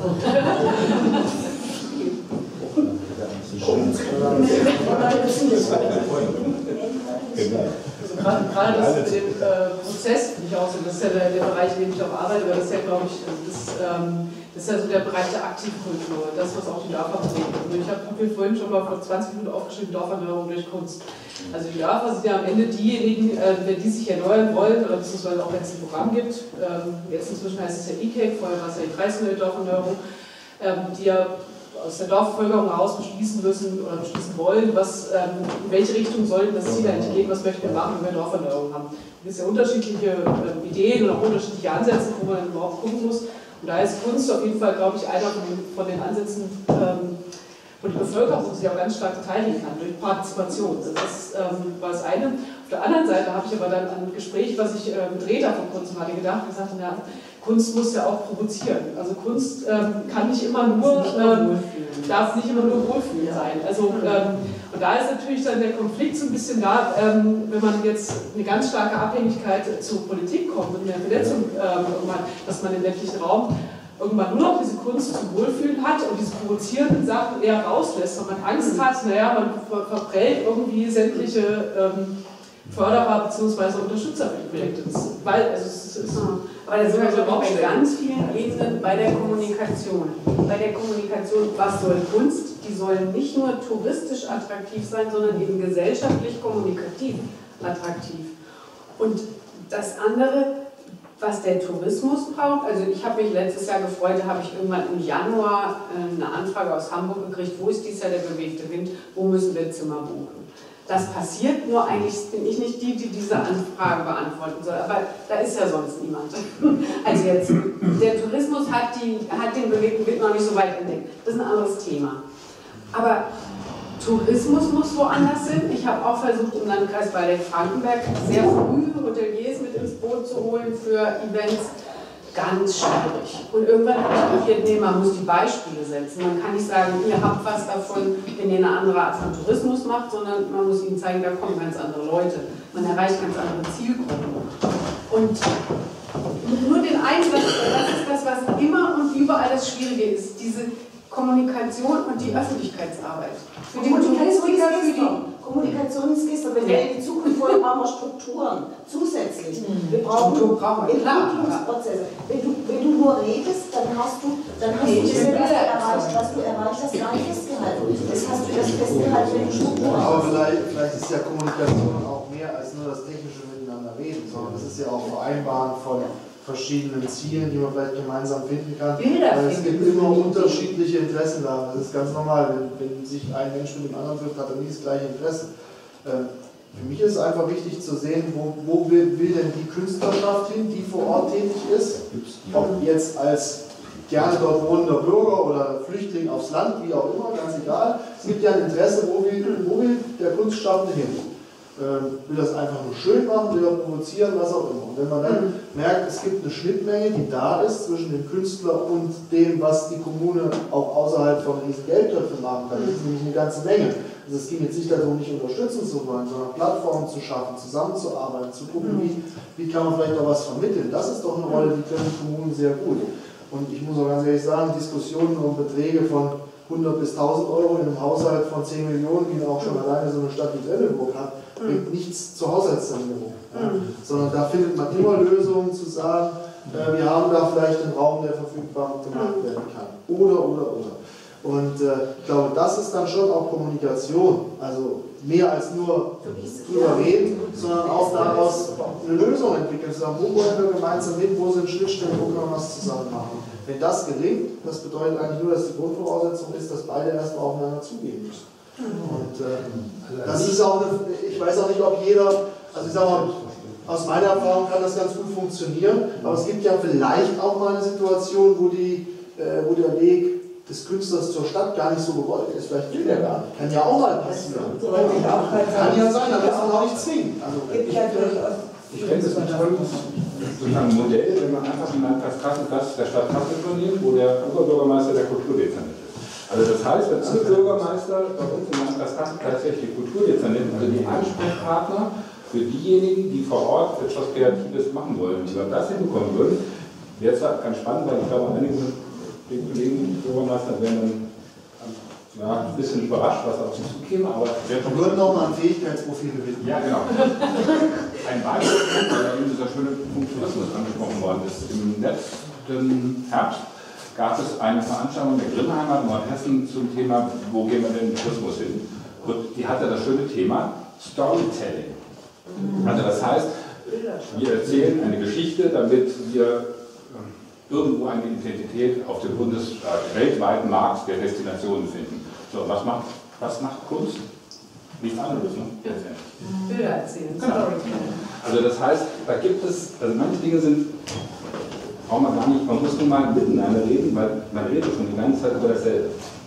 Also gerade, gerade das mit dem äh, Prozess finde ich auch so, das ist ja der, der Bereich, in dem ich auch arbeite, aber das ist ja, glaube ich, das, ähm, das ist ja so der Bereich der Aktivkultur, das, was auch die Dörfer prägt. Also ich habe mir vorhin schon mal vor zwanzig Minuten aufgeschrieben, Dorferneuerung durch Kunst. Also die Dörfer sind ja am Ende diejenigen, äh, wenn die sich erneuern wollen, oder beziehungsweise auch wenn es ein Programm gibt, ähm, jetzt inzwischen heißt es ja E K E, vorher war es ja die dreißigste Dorferneuerung, ähm, die ja aus der Dorfbevölkerung heraus beschließen müssen oder beschließen wollen, was, ähm, in welche Richtung soll das Ziel eigentlich gehen, was möchten wir machen, wenn wir Dorferneuerung haben. Es sind ja unterschiedliche äh, Ideen und auch unterschiedliche Ansätze, wo man dann überhaupt gucken muss. Und da ist Kunst auf jeden Fall, glaube ich, einer von den, von den Ansätzen, ähm, wo die Bevölkerung sich auch ganz stark beteiligen kann, durch Partizipation. Das ähm, war das eine. Auf der anderen Seite habe ich aber dann an ein Gespräch, was ich äh, mit Reda vor kurzem hatte, gedacht, gesagt, na, Kunst muss ja auch provozieren. Also Kunst ähm, kann nicht immer nur, ähm, darf nicht immer nur Wohlfühlen sein. Also, ähm, und da ist natürlich dann der Konflikt so ein bisschen da, ähm, wenn man jetzt eine ganz starke Abhängigkeit zur Politik kommt und eine Verletzung, ähm, dass man im ländlichen Raum irgendwann nur noch diese Kunst zu Wohlfühlen hat und diese provozierenden Sachen eher rauslässt, weil man Angst hat, naja, man ver verprellt irgendwie sämtliche ähm, Förderer bzw. Unterstützer für die Projekte. Das, weil, also es ist, aber da sind wir also auch bei ganz vielen Ebenen bei der Kommunikation. Bei der Kommunikation, was soll Kunst? Die soll nicht nur touristisch attraktiv sein, sondern eben gesellschaftlich kommunikativ attraktiv. Und das andere, was der Tourismus braucht, also ich habe mich letztes Jahr gefreut, da habe ich irgendwann im Januar eine Anfrage aus Hamburg gekriegt, wo ist dieses Jahr der bewegte Wind, wo müssen wir Zimmer buchen. Das passiert, nur eigentlich bin ich nicht die, die diese Anfrage beantworten soll, aber da ist ja sonst niemand. Also jetzt, der Tourismus hat, die, hat den bewegten Wind noch nicht so weit entdeckt, das ist ein anderes Thema. Aber Tourismus muss woanders hin. Ich habe auch versucht, im Landkreis Waldeck-Frankenberg sehr früh Hoteliers mit ins Boot zu holen für Events. ganz schwierig. Und irgendwann habe ich kapiert, nee, man muss die Beispiele setzen. Man kann nicht sagen, ihr habt was davon, wenn ihr eine andere Art von Tourismus macht, sondern man muss ihnen zeigen, da kommen ganz andere Leute. Man erreicht ganz andere Zielgruppen. Und nur den Einsatz, das ist das, was immer und überall das Schwierige ist, diese Kommunikation und die Öffentlichkeitsarbeit. Für die Kommunikation Touristiker, ist gestern. Kommunikation ist gestern. Wenn wir in die Zukunft wollen, brauchen wir Strukturen zusätzlich. Wir brauchen Entwicklungsprozesse. Wenn du, wenn du nur redest, dann hast du, dann hast du das nicht erreicht, was du erreicht hast, gar nicht festgehalten. Das hast du erst festgehalten, wenn du Strukturen hast. Aber vielleicht, vielleicht ist ja Kommunikation auch mehr als nur das technische Miteinander reden, sondern es ist ja auch Vereinbaren von verschiedenen Zielen, die man vielleicht gemeinsam finden kann. Weil es gibt immer unterschiedliche Interessen da. Das ist ganz normal. Wenn, wenn sich ein Mensch mit dem anderen trifft, hat er nie das gleiche Interesse. Ähm, für mich ist es einfach wichtig zu sehen, wo, wo will, will denn die Künstlerschaft hin, die vor Ort tätig ist. Ob jetzt als gerne dort wohnender Bürger oder Flüchtling aufs Land, wie auch immer, ganz egal. Es gibt ja ein Interesse, wo will, wo will der Kunstschaffende hin. Ähm, will das einfach nur schön machen, will er provozieren, was auch immer. Und wenn man dann mhm. merkt, es gibt eine Schnittmenge, die da ist zwischen dem Künstler und dem, was die Kommune auch außerhalb von riesen Geldtöpfen machen kann, das ist nämlich eine ganze Menge. Also es ging jetzt nicht darum, nicht unterstützen zu wollen, sondern Plattformen zu schaffen, zusammenzuarbeiten, zu gucken, wie, wie kann man vielleicht auch was vermitteln. Das ist doch eine Rolle, die können die Kommunen sehr gut. Und ich muss auch ganz ehrlich sagen, Diskussionen um Beträge von hundert bis tausend Euro in einem Haushalt von zehn Millionen, wie auch schon alleine so eine Stadt wie Trelleborg hat, bringt nichts zur Haushaltssanierung. Ja. Sondern da findet man immer Lösungen zu sagen, äh, wir haben da vielleicht einen Raum, der verfügbar gemacht werden kann. Oder, oder, oder. Und äh, ich glaube, das ist dann schon auch Kommunikation. Also mehr als nur drüber reden, sondern auch daraus eine Lösung entwickeln. Sagen, wo wollen wir gemeinsam hin, wo sind Schnittstellen, wo können wir was zusammen machen. Wenn das gelingt, das bedeutet eigentlich nur, dass die Grundvoraussetzung ist, dass beide erstmal aufeinander zugehen müssen. Und äh, das ist auch eine, ich weiß auch nicht, ob jeder, also ich sage mal, aus meiner Erfahrung kann das ganz gut funktionieren, aber es gibt ja vielleicht auch mal eine Situation, wo, die, äh, wo der Weg des Künstlers zur Stadt gar nicht so gewollt ist. Vielleicht will der gar nicht. Kann ja auch mal passieren. Kann ja sein, da muss man auch nicht zwingen. Also, ich finde es ein tolles sozusagen Modell, wenn man einfach im Landkreis Kassel das der Stadt Kassel übernimmt, wo der Oberbürgermeister der Kulturdezernent ist. Also das heißt, wenn alle Bürgermeister bei uns im Landkreis Kassel tatsächlich Kulturdezernenten, also die Ansprechpartner für diejenigen, die vor Ort etwas Kreatives machen wollen. Und wenn wir das hinbekommen würden, wäre es ganz spannend, weil ich glaube, einige Kollegen, Bürgermeister wären dann ja, ein bisschen überrascht, was auf sie zukäme, aber wir würden noch mal ein Fähigkeitsprofil gewinnen. Ja, genau. Ein Beispiel, weil eben dieser schöne Punkt Tourismus angesprochen worden ist. Im letzten Herbst gab es eine Veranstaltung der Grimmheimer Nordhessen zum Thema, wo gehen wir denn Tourismus hin? Und die hatte das schöne Thema Storytelling. Also das heißt, wir erzählen eine Geschichte, damit wir irgendwo eine Identität auf dem Bundes-, äh, weltweiten Markt der Destinationen finden. So, was macht, was macht Kunst? Nichts anderes, ne? Bilder erzählen. Genau. Also das heißt, da gibt es, also manche Dinge sind, braucht man gar nicht, man muss nur mal miteinander reden, weil man redet schon die ganze Zeit über dasselbe.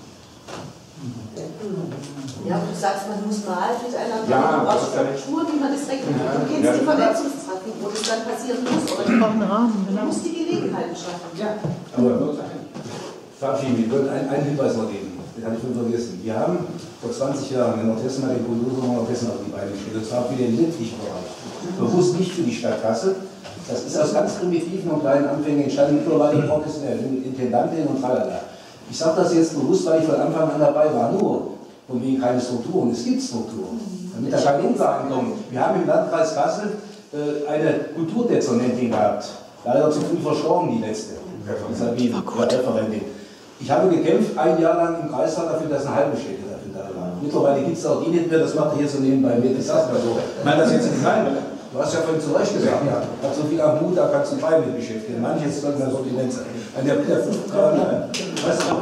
Ja, du sagst, man muss mal miteinander ja, reden, auch Strukturen, wie man das regelt. Du kennst ja, die Vernetzungstrafen, wo das dann passieren muss. Oder du brauchst einen Rahmen, genau. Du musst die Gelegenheiten schaffen. Ja, aber nur verabschieden, ich wollte einen, einen Hinweis noch geben, den habe ich schon vergessen. Wir haben vor zwanzig Jahren in Nordhessen mal den Kultursommer Nordhessen auf die Beine gestellt. Das war für den ländlichen Bereich. Bewusst nicht für die Stadt Kassel. Das ist aus ganz primitiven und kleinen Anfängen entstanden, mittlerweile professionell, Intendantin und tralala. Ich sage das jetzt bewusst, weil ich von Anfang an dabei war. Nur, und wegen keine Strukturen. Es gibt Strukturen, damit da keine Unklagen kommen. Wir haben im Landkreis Kassel äh, eine Kulturdezernentin gehabt. Leider zu früh verstorben, die letzte. Sabine, Referentin. Ich habe gekämpft, ein Jahr lang im Kreisrat dafür, dass eine halbe Städte dafür da war. Mittlerweile gibt es auch die nicht mehr, das macht er hier so nebenbei mit. Ich sage mal so. Ich meine das jetzt nicht rein. Du hast ja vorhin zu Recht gesagt, ja, hat so viel am Hut, da kannst du frei mit beschäftigen. Manches soll man so die Lenz sein. An der fünf Grad, nein. Weißt du,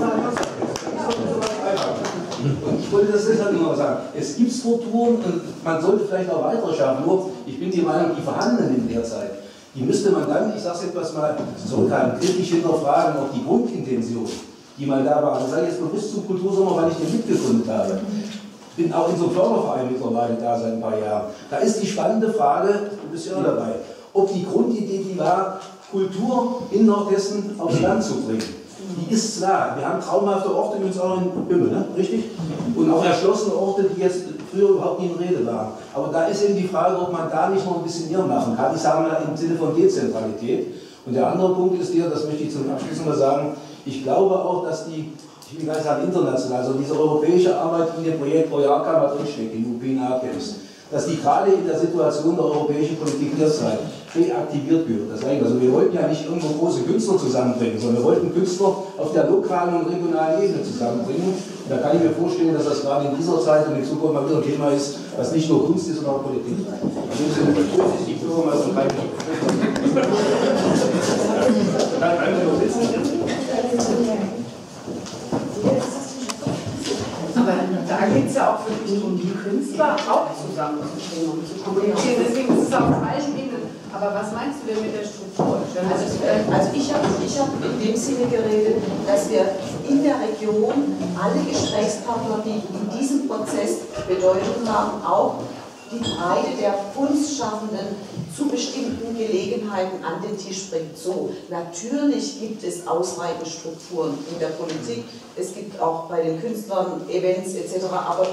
und ich wollte das deshalb immer sagen, es gibt Strukturen und man sollte vielleicht auch weitere schaffen, nur ich bin die Meinung, die vorhandenen in der Zeit, die müsste man dann, ich sage es etwas mal, zurückhalten, kritisch hinterfragen, auch die Grundintention, die mal da war. Das sage ich jetzt bewusst zum Kultursommer, weil ich den mitgegründet habe. Ich bin auch in so einem Förderverein mittlerweile da seit ein paar Jahren. Da ist die spannende Frage, du bist ja auch dabei, ob die Grundidee, die war, Kultur in Nordhessen aufs Land zu bringen. Die ist da. Wir haben traumhafte Orte, übrigens auch in Bümmel, ne? Richtig? Und auch erschlossene Orte, die jetzt früher überhaupt nie in Rede waren. Aber da ist eben die Frage, ob man da nicht noch ein bisschen mehr machen kann. Ich sage mal im Sinne von Dezentralität. Und der andere Punkt ist der, das möchte ich zum Abschluss mal sagen, ich glaube auch, dass die, ich will gar nicht sagen international, also diese europäische Arbeit, die in dem Projekt Royaka mal drinsteckt, in European Archives, dass die gerade in der Situation der europäischen Politik derzeit reaktiviert wird. Das heißt, also wir wollten ja nicht irgendwo große Künstler zusammenbringen, sondern wir wollten Künstler auf der lokalen und regionalen Ebene zusammenbringen. Und da kann ich mir vorstellen, dass das gerade in dieser Zeit und in Zukunft mal wieder ein Thema ist, was nicht nur Kunst ist, sondern auch Politik. In dem Sinne, die Bürgermeister und Dann bleiben wir noch sitzen. Aber da geht es ja auch wirklich darum, die Künstler auch zusammenzubringen und zu kommunizieren. Deswegen ist es auf allen Ebenen. Aber was meinst du denn mit der Struktur? Also, also ich habe ich hab in dem Sinne geredet, dass wir in der Region alle Gesprächspartner, die in diesem Prozess Bedeutung haben, auch die Breite der Kunstschaffenden zu bestimmten Gelegenheiten an den Tisch bringt. So, natürlich gibt es ausreichend Strukturen in der Politik, es gibt auch bei den Künstlern Events et cetera, aber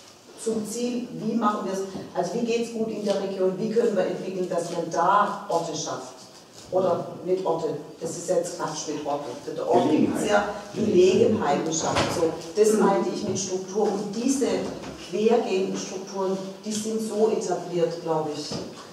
zum Ziel, wie machen wir es, also wie geht es gut in der Region, wie können wir entwickeln, dass man da Orte schafft. Oder nicht Orte, das ist jetzt Quatsch mit Orte. Der Ort gibt es ja, Gelegenheiten schafft. So, das meinte ich mit Struktur. Und diese quergehenden Strukturen, die sind so etabliert, glaube ich.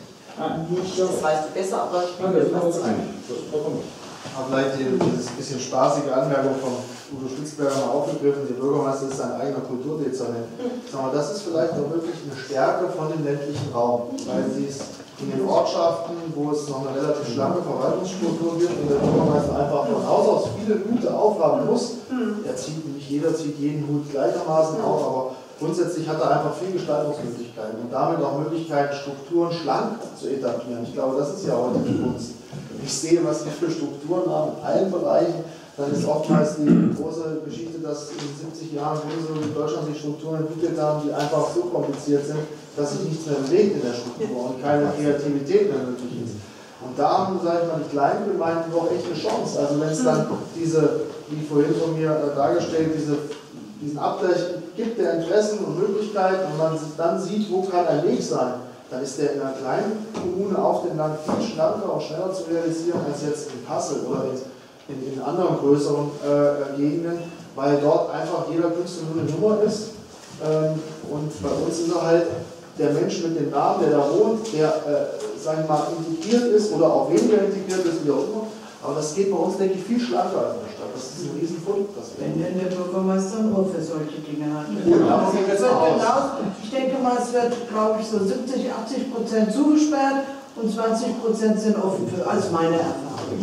Nicht, das weißt du besser, aber ich bin mir fast sicher. Vielleicht dieses bisschen spaßige Anmerkung von Udo Spitzberger mal aufgegriffen, der Bürgermeister ist sein eigener Kulturdezernent. Das ist vielleicht auch wirklich eine Stärke von dem ländlichen Raum, weil sie es in den Ortschaften, wo es noch eine relativ schlanke Verwaltungsstruktur gibt und der Bürgermeister einfach von Haus aus viele gute Aufgaben muss. Er zieht, nicht jeder zieht jeden Hut gleichermaßen auf, aber grundsätzlich hat er einfach viel Gestaltungsmöglichkeiten und damit auch Möglichkeiten, Strukturen schlank zu etablieren. Ich glaube, das ist ja heute die Kunst. Ich sehe, was wir für Strukturen haben in allen Bereichen. Dann ist oftmals die große Geschichte, dass in den siebzig Jahren Bundesrepublik in Deutschland sich Strukturen entwickelt haben, die einfach so kompliziert sind, dass sich nichts mehr bewegt in der Struktur und keine Kreativität mehr möglich ist. Und da haben, sage ich mal, die kleinen Gemeinden doch echt eine Chance. Also wenn es dann diese, wie vorhin von mir dargestellt, diese, diesen Abgleich gibt der Interessen und Möglichkeiten und man dann sieht, wo kann ein Weg sein, dann ist der in einer kleinen Kommune auf dem Land viel schlanker und schneller zu realisieren als jetzt in Kassel oder in, in, in anderen größeren äh, Gegenden, weil dort einfach jeder Künstler nur eine Nummer ist. Ähm, und bei uns ist er halt der Mensch mit dem Namen, der da wohnt, der, äh, sagen wir mal, integriert ist oder auch weniger integriert ist, wie auch immer. Aber das geht bei uns, denke ich, viel schlanker als in der Stadt. Das ist ein Riesenfund. Wenn denn der Bürgermeister ein Ohr für solche Dinge hat. Ja, es wird genau, ich denke mal, es wird, glaube ich, so siebzig, achtzig Prozent zugesperrt und zwanzig Prozent sind offen für, als meine Erfahrung.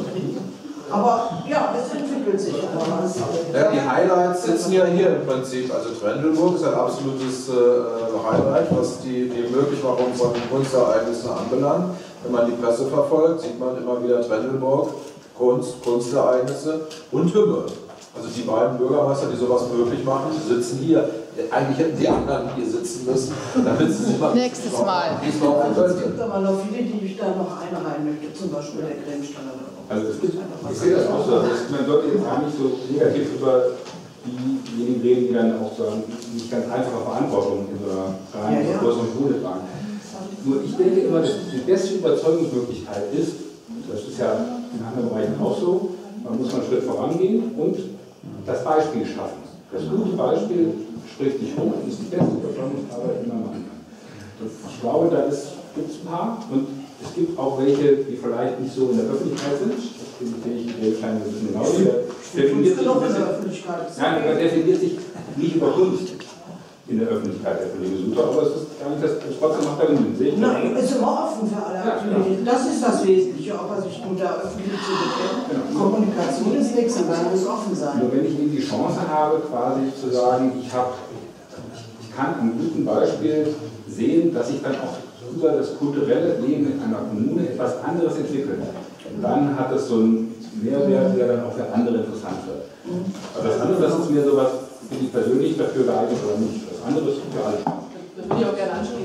Aber ja, es entwickelt sich aber was. Ja, die Highlights sitzen ja hier im Prinzip. Also Trendelburg ist ein absolutes äh, Highlight, was die, die Möglichmachung von Kunstereignissen anbelangt. Wenn man die Presse verfolgt, sieht man immer wieder Trendelburg, Kunst, Kunstereignisse und Hümme. Also die beiden Bürgermeister, die sowas möglich machen, sitzen hier. Eigentlich hätten die anderen hier sitzen müssen, damit sie sich mal nächstes Mal. Es gibt aber noch viele, die ich da noch einreihen möchte, zum Beispiel der Cremesteller. Also es gibt, ich sehe das auch so, also man sollte jetzt gar nicht so negativ über diejenigen reden, die dann auch sagen, nicht ganz einfache Verantwortung in so einer kleinen, ja, ja. größeren Schule tragen. Nur ich denke immer, dass die beste Überzeugungsmöglichkeit ist, das ist ja in anderen Bereichen auch so, man muss mal einen Schritt vorangehen und das Beispiel schaffen. Das gute Beispiel spricht dich rum und ist die beste Überzeugungsarbeit, die man machen kann. Und ich glaube, da gibt es ein paar und es gibt auch welche, die vielleicht nicht so in der Öffentlichkeit sind. Das finde ich in Regelschein ein bisschen genauso. Der definiert sich, ein bisschen, nein, der definiert sich nicht über Kunst in der Öffentlichkeit, der Kollege Suter, aber es ist gar nicht das, trotzdem macht er Unsinn. Nein, ist immer offen für alle Aktivitäten. Das ist das Wesentliche, ob er sich gut da öffentlich zu bekennen. Genau. Kommunikation ist nichts, aber er muss offen sein. Nur wenn ich eben die Chance habe, quasi zu sagen, ich, hab, ich, ich kann am guten Beispiel sehen, dass ich dann auch über das kulturelle Leben in einer Kommune etwas anderes entwickelt. Und dann hat es so einen Mehrwert, der dann auch für andere interessant wird. Aber das andere, das ist mir sowas, bin ich persönlich dafür geeignet oder nicht. Das andere ist für alle. Da würde ich auch gerne anschließen. Also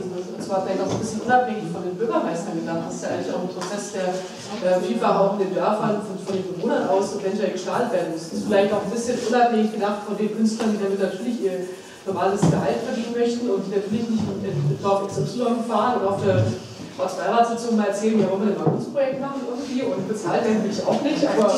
das war vielleicht auch ein bisschen unabhängig von den Bürgermeistern gedacht. Das ist ja eigentlich auch ein Prozess, der äh, vielfach auch in den Dörfern von, von den Bewohnern aus eventuell gestaltet werden muss. Das ist vielleicht auch ein bisschen unabhängig gedacht von den Künstlern, die damit natürlich ihr normales Gehalt verdienen möchten und die natürlich nicht mit, mit Dorf X Y fahren und auf der Ortsbeiratssitzung mal erzählen, ja, wollen wir denn mal ein Kunstprojekt machen irgendwie und bezahlt werden will ich auch nicht, aber,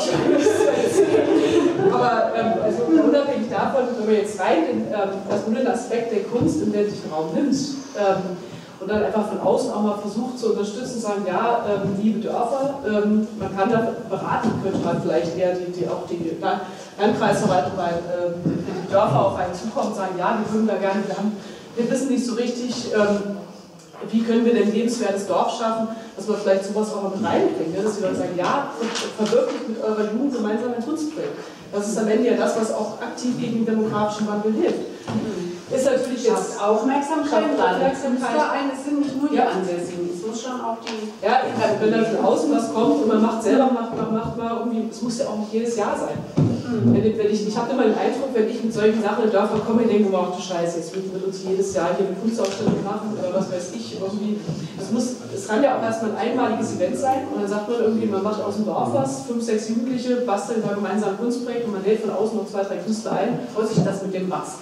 aber ähm, also unabhängig davon, wenn man jetzt rein den, ähm, das nur den Aspekt der Kunst im ländlichen Raum nimmt ähm, und dann einfach von außen auch mal versucht zu unterstützen, sagen, ja, ähm, liebe Dörfer, ähm, man kann da beraten, könnte man vielleicht eher die, die auch die Landkreisverwaltung bei ähm, die Dörfer auf einen zukommen und sagen, ja, wir würden da gerne, wir, haben, wir wissen nicht so richtig, ähm, wie können wir denn ein lebenswertes Dorf schaffen, dass wir vielleicht sowas auch mit reinbringen, ne? Dass die Leute sagen, ja, verwirklicht mit eurer Jugend gemeinsam ein Kunstprojekt. Das ist am Ende ja das, was auch aktiv gegen den demografischen Wandel hilft. Ist natürlich jetzt Aufmerksamkeit, Aufmerksamkeit. Es sind nicht nur die ja. Ansässigen, es muss schon auch die... Ja, wenn dann von außen was kommt und man macht selber, macht man macht mal irgendwie, es muss ja auch nicht jedes Jahr sein. Mhm. Wenn, wenn ich ich habe immer den Eindruck, wenn ich mit solchen Sachen in Dörfer komme, ich denke, wow, du Scheiße, jetzt wird uns jedes Jahr hier eine Kunstausstellung machen oder was weiß ich, irgendwie. Es muss, es kann ja auch erstmal ein einmaliges Event sein und dann sagt man irgendwie, man macht aus dem Dorf was, fünf, sechs Jugendliche basteln da gemeinsam ein Kunstprojekt und man lädt von außen noch zwei, drei Künstler ein. Vorsicht, das mit dem Basteln.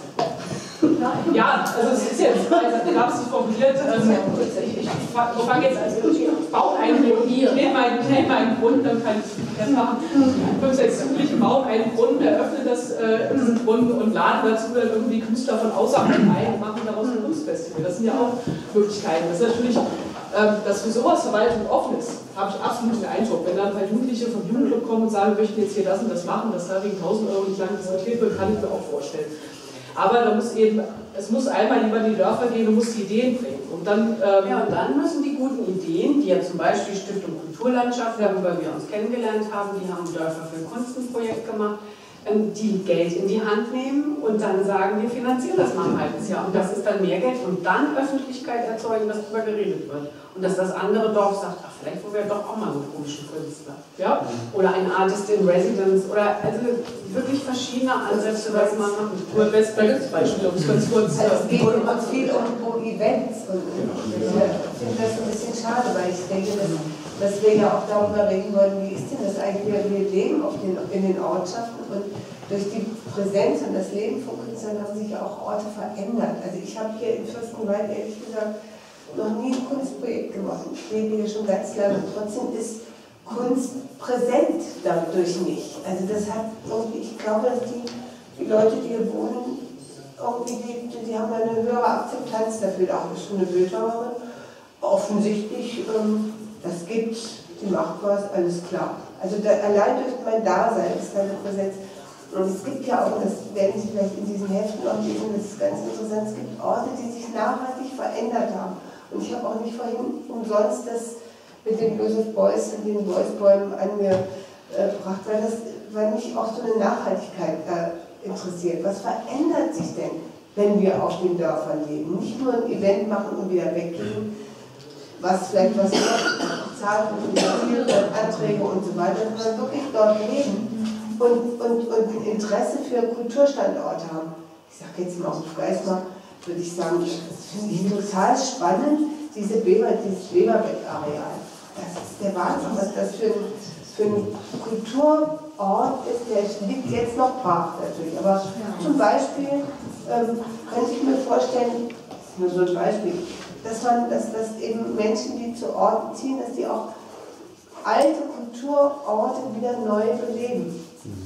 Ja, also es ist jetzt, also ich habe es nicht formuliert, also ich, ich, ich fange jetzt als ich baue einen Brunnen, ich nehme meinen, nehme meinen Brunnen, dann kann ich das machen. Fünf, sechs Jugendliche bauen einen Brunnen, eröffnen das, äh, diesen Brunnen und laden dazu dann irgendwie Künstler von außerhalb ein und machen daraus ein Kunstfestival. Das sind ja auch Möglichkeiten. Das ist natürlich, ähm, dass für sowas Verwaltung offen ist, habe ich absolut den Eindruck. Wenn dann ein paar Jugendliche vom Jugendclub kommen und sagen, wir möchten jetzt hier das und das machen, dass da wegen tausend Euro nicht lang diskutiert wird, kann ich mir auch vorstellen. Aber da muss eben, es muss einmal über die Dörfer gehen und muss die Ideen bringen. Und dann, ähm ja, und dann müssen die guten Ideen, die ja zum Beispiel Stiftung Kulturlandschaft, worüber wir uns kennengelernt haben, die haben Dörfer für Kunst ein Projekt gemacht, die Geld in die Hand nehmen und dann sagen, wir finanzieren das mal ein halbes Jahr. Und das ist dann mehr Geld und dann Öffentlichkeit erzeugen, dass darüber geredet wird. Und dass das andere Dorf sagt, ach, vielleicht wollen wir doch auch mal einen komischen Künstler. Ja? Oder ein Artist in Residence oder also wirklich verschiedene Ansätze, was man machen. Nur Best Practice Beispiel, um es ganz kurz zu also es geht immer viel um, um Events und ich finde das ein bisschen schade, weil ich denke, dass, dass wir ja auch darüber reden wollen, wie ist denn das eigentlich, wir leben auf den, in den Ortschaften und durch die Präsenz und das Leben von Künstlern haben sich ja auch Orte verändert. Also ich habe hier in Fürstenwald ehrlich gesagt noch nie ein Kunstprojekt gemacht. Ich lebe hier schon ganz lange. Trotzdem ist Kunst präsent dadurch nicht. Also das hat irgendwie, ich glaube, dass die, die Leute, die hier wohnen, irgendwie, die, die haben eine höhere Akzeptanz dafür. Auch ist schon eine Bildhauerin. Offensichtlich, ähm, das gibt's, die macht was, alles klar. Also da, allein durch mein Dasein ist keine Präsenz. Und es gibt ja auch, das werden Sie vielleicht in diesen Heften auch lesen, das ist ganz interessant, es gibt Orte, die sich nachhaltig verändert haben. Und ich habe auch nicht vorhin umsonst das mit dem Joseph Beuys und den Beuys-Bäumen angebracht, weil, das, weil mich auch so eine Nachhaltigkeit äh, interessiert. Was verändert sich denn, wenn wir auf den Dörfern leben? Nicht nur ein Event machen und wieder weggehen, was vielleicht was zahlt und finanziert wird, Anträge und so weiter, sondern wirklich dort leben. Und, und, und ein Interesse für Kulturstandorte haben. Ich sage jetzt mal auf Geismar, würde ich sagen, das finde ich total spannend, diese Weber, dieses Weberbeck-Areal. Das ist der Wahnsinn, was das für ein, für ein Kulturort ist, der liegt jetzt noch brach natürlich. Aber zum Beispiel ähm, könnte ich mir vorstellen, das ist nur so ein Beispiel, dass man, dass, dass eben Menschen, die zu Orten ziehen, dass die auch alte Kulturorte wieder neu beleben.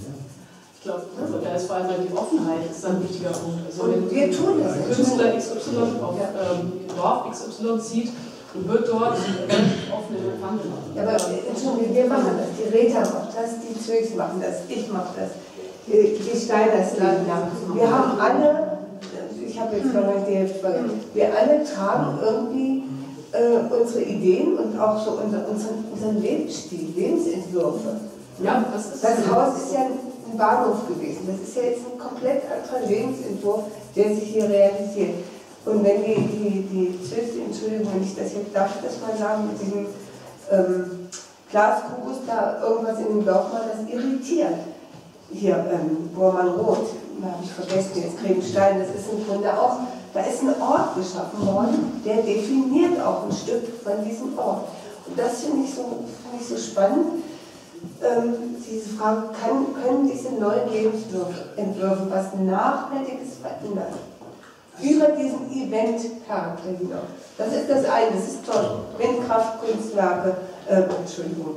Ich glaube, da ist vor allem die Offenheit ist ein wichtiger Punkt. Also und wenn wir tun das. Künstler X Y auf ähm, Dorf X Y zieht und wird dort relativ offen in Empfang genommen. Ja, aber Entschuldigung, wir machen das. Die Rita macht das, die Zügs machen das, ich mache das, die, die Steiners laden das. Wir haben alle, ich habe jetzt noch mal die Hälfte vergessen, wir alle tragen irgendwie äh, unsere Ideen und auch so unser, unseren, unseren Lebensstil, Lebensentwürfe. Ja, das ist das Haus ist ja ein Bahnhof gewesen. Das ist ja jetzt ein komplett anderer Lebensentwurf, der sich hier realisiert. Und wenn die, die, die Zügs, Entschuldigung, wenn ich das jetzt darf, ich das mal sagen, mit diesem ähm, Glaskubus da irgendwas in dem Dorf machen, das irritiert. Hier, ähm, Bormann-Roth, habe ich vergessen, jetzt Grevenstein, das ist im Grunde auch Da ist ein Ort geschaffen worden, der definiert auch ein Stück von diesem Ort. Und das finde ich, so, find ich so spannend. Ähm, diese Frage, kann, können diese neuen Lebensentwürfe was Nachhaltiges verändern? Über diesen Event-Charakter hinaus. Das ist das eine, das ist toll. Windkraftkunstwerke, äh, Entschuldigung.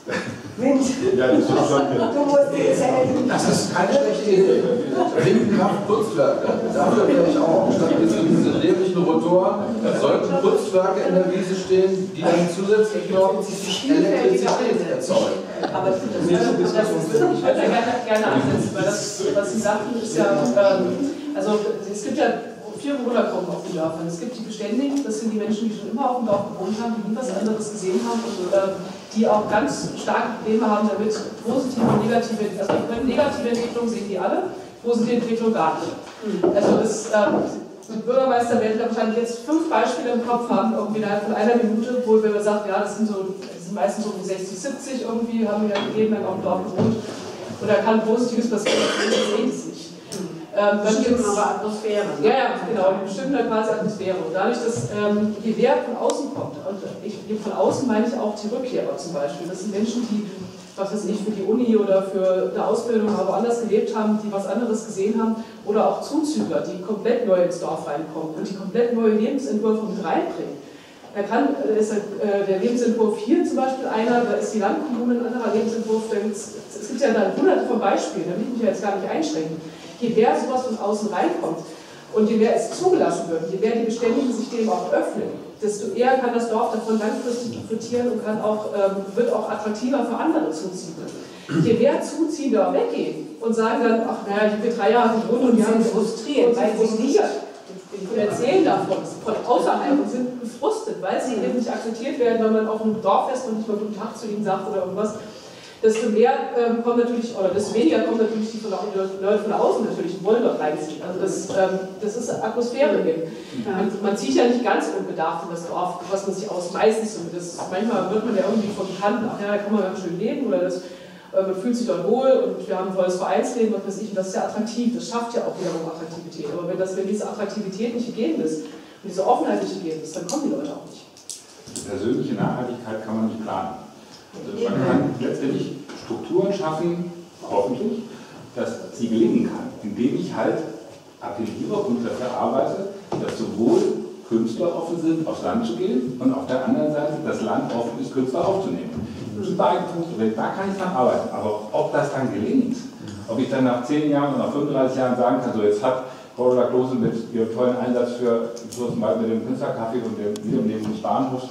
Wind. Ja, das ist schon du musst erzählen. Das ist keine schlechte Idee. Windkraft-Kunstwerke. Dafür wäre ich auch. Statt jetzt diese dämlichen Rotoren sollten Kunstwerke in der Wiese stehen, die dann zusätzlich noch Elektrizität erzeugen. Aber das, das, das ist, ich würde da gerne, gerne ansetzen, weil das, was Sie sagten, ist ja, ähm, also es gibt ja vier Bewohnergruppen auf den Dörfern. Es gibt die Beständigen, das sind die Menschen, die schon immer auf dem Dorf gewohnt haben, die nie was anderes gesehen haben und äh, die auch ganz starke Probleme haben damit, positive und negative, also negative Entwicklungen sehen die alle, positive Entwicklung gar nicht. Also es, ähm, Bürgermeister werden wahrscheinlich jetzt fünf Beispiele im Kopf haben, irgendwie innerhalb von einer Minute, wo wenn man sagt, ja, das sind so, das sind meistens so um sechzig, siebzig irgendwie, haben wir ja gegeben, dann auf dem Dorf gewohnt. Und da kann Positives passieren, das sehen sie nicht. Ähm, dann gibt es aber Atmosphäre. Ja, ja, genau, die bestimmen dann quasi Atmosphäre. Und dadurch, dass ähm, je wer von außen kommt, und ich, von außen meine ich auch die Rückkehrer zum Beispiel, das sind Menschen, die, was weiß ich, für die Uni oder für eine Ausbildung aber anders gelebt haben, die was anderes gesehen haben, oder auch Zuzügler, die komplett neu ins Dorf reinkommen und die komplett neue Lebensentwürfe mit reinbringen. Da kann, da ist äh, der Lebensentwurf hier zum Beispiel einer, da ist die Landkommune ein anderer Lebensentwurf, da gibt's, es gibt ja dann hunderte von Beispielen, da will ich mich ja jetzt gar nicht einschränken. Je mehr sowas von außen reinkommt und je mehr es zugelassen wird, je mehr die Beständigen sich dem auch öffnen, desto eher kann das Dorf davon langfristig profitieren und kann auch, ähm, wird auch attraktiver für andere Zuziehende. Je mehr Zuziehende auch weggehen und sagen dann, ach naja, ich bin drei Jahre gewohnt und die sind frustriert, weil sie nicht und erzählen davon, von außerhalb und sind gefrustet, weil sie eben nicht akzeptiert werden, wenn man auf einem Dorffest und nicht mal guten Tag zu ihnen sagt oder irgendwas. Desto mehr ähm, kommt natürlich, oder desto weniger kommen natürlich die von der, Leute von außen natürlich und wollen dort reinziehen. Also das, ähm, das ist Atmosphäre eben. Man, man zieht ja nicht ganz unbedacht in das Dorf, was man sich aus meistens so. Das, manchmal wird man ja irgendwie von Bekannten, ach ja, da kann man ganz schön leben oder das, äh, man fühlt sich dort wohl und wir haben ein tolles Vereinsleben, was weiß ich, und das ist ja attraktiv, das schafft ja auch wiederum Attraktivität. Aber wenn, das, wenn diese Attraktivität nicht gegeben ist und diese Offenheit nicht gegeben ist, dann kommen die Leute auch nicht. Persönliche Nachhaltigkeit kann man nicht planen. Also man kann letztendlich Strukturen schaffen, hoffentlich, dass sie gelingen kann, indem ich halt appelliere und dafür arbeite, dass sowohl Künstler offen sind, aufs Land zu gehen und auf der anderen Seite das Land offen ist, Künstler aufzunehmen. Die beiden Punkte, da kann ich dran arbeiten, aber ob das dann gelingt, ob ich dann nach zehn Jahren oder nach fünfunddreißig Jahren sagen kann, so jetzt hat Carola Klose mit ihrem tollen Einsatz für zum Beispiel mit dem Künstlercafé und dem Wiederbeleben des Bahnhofs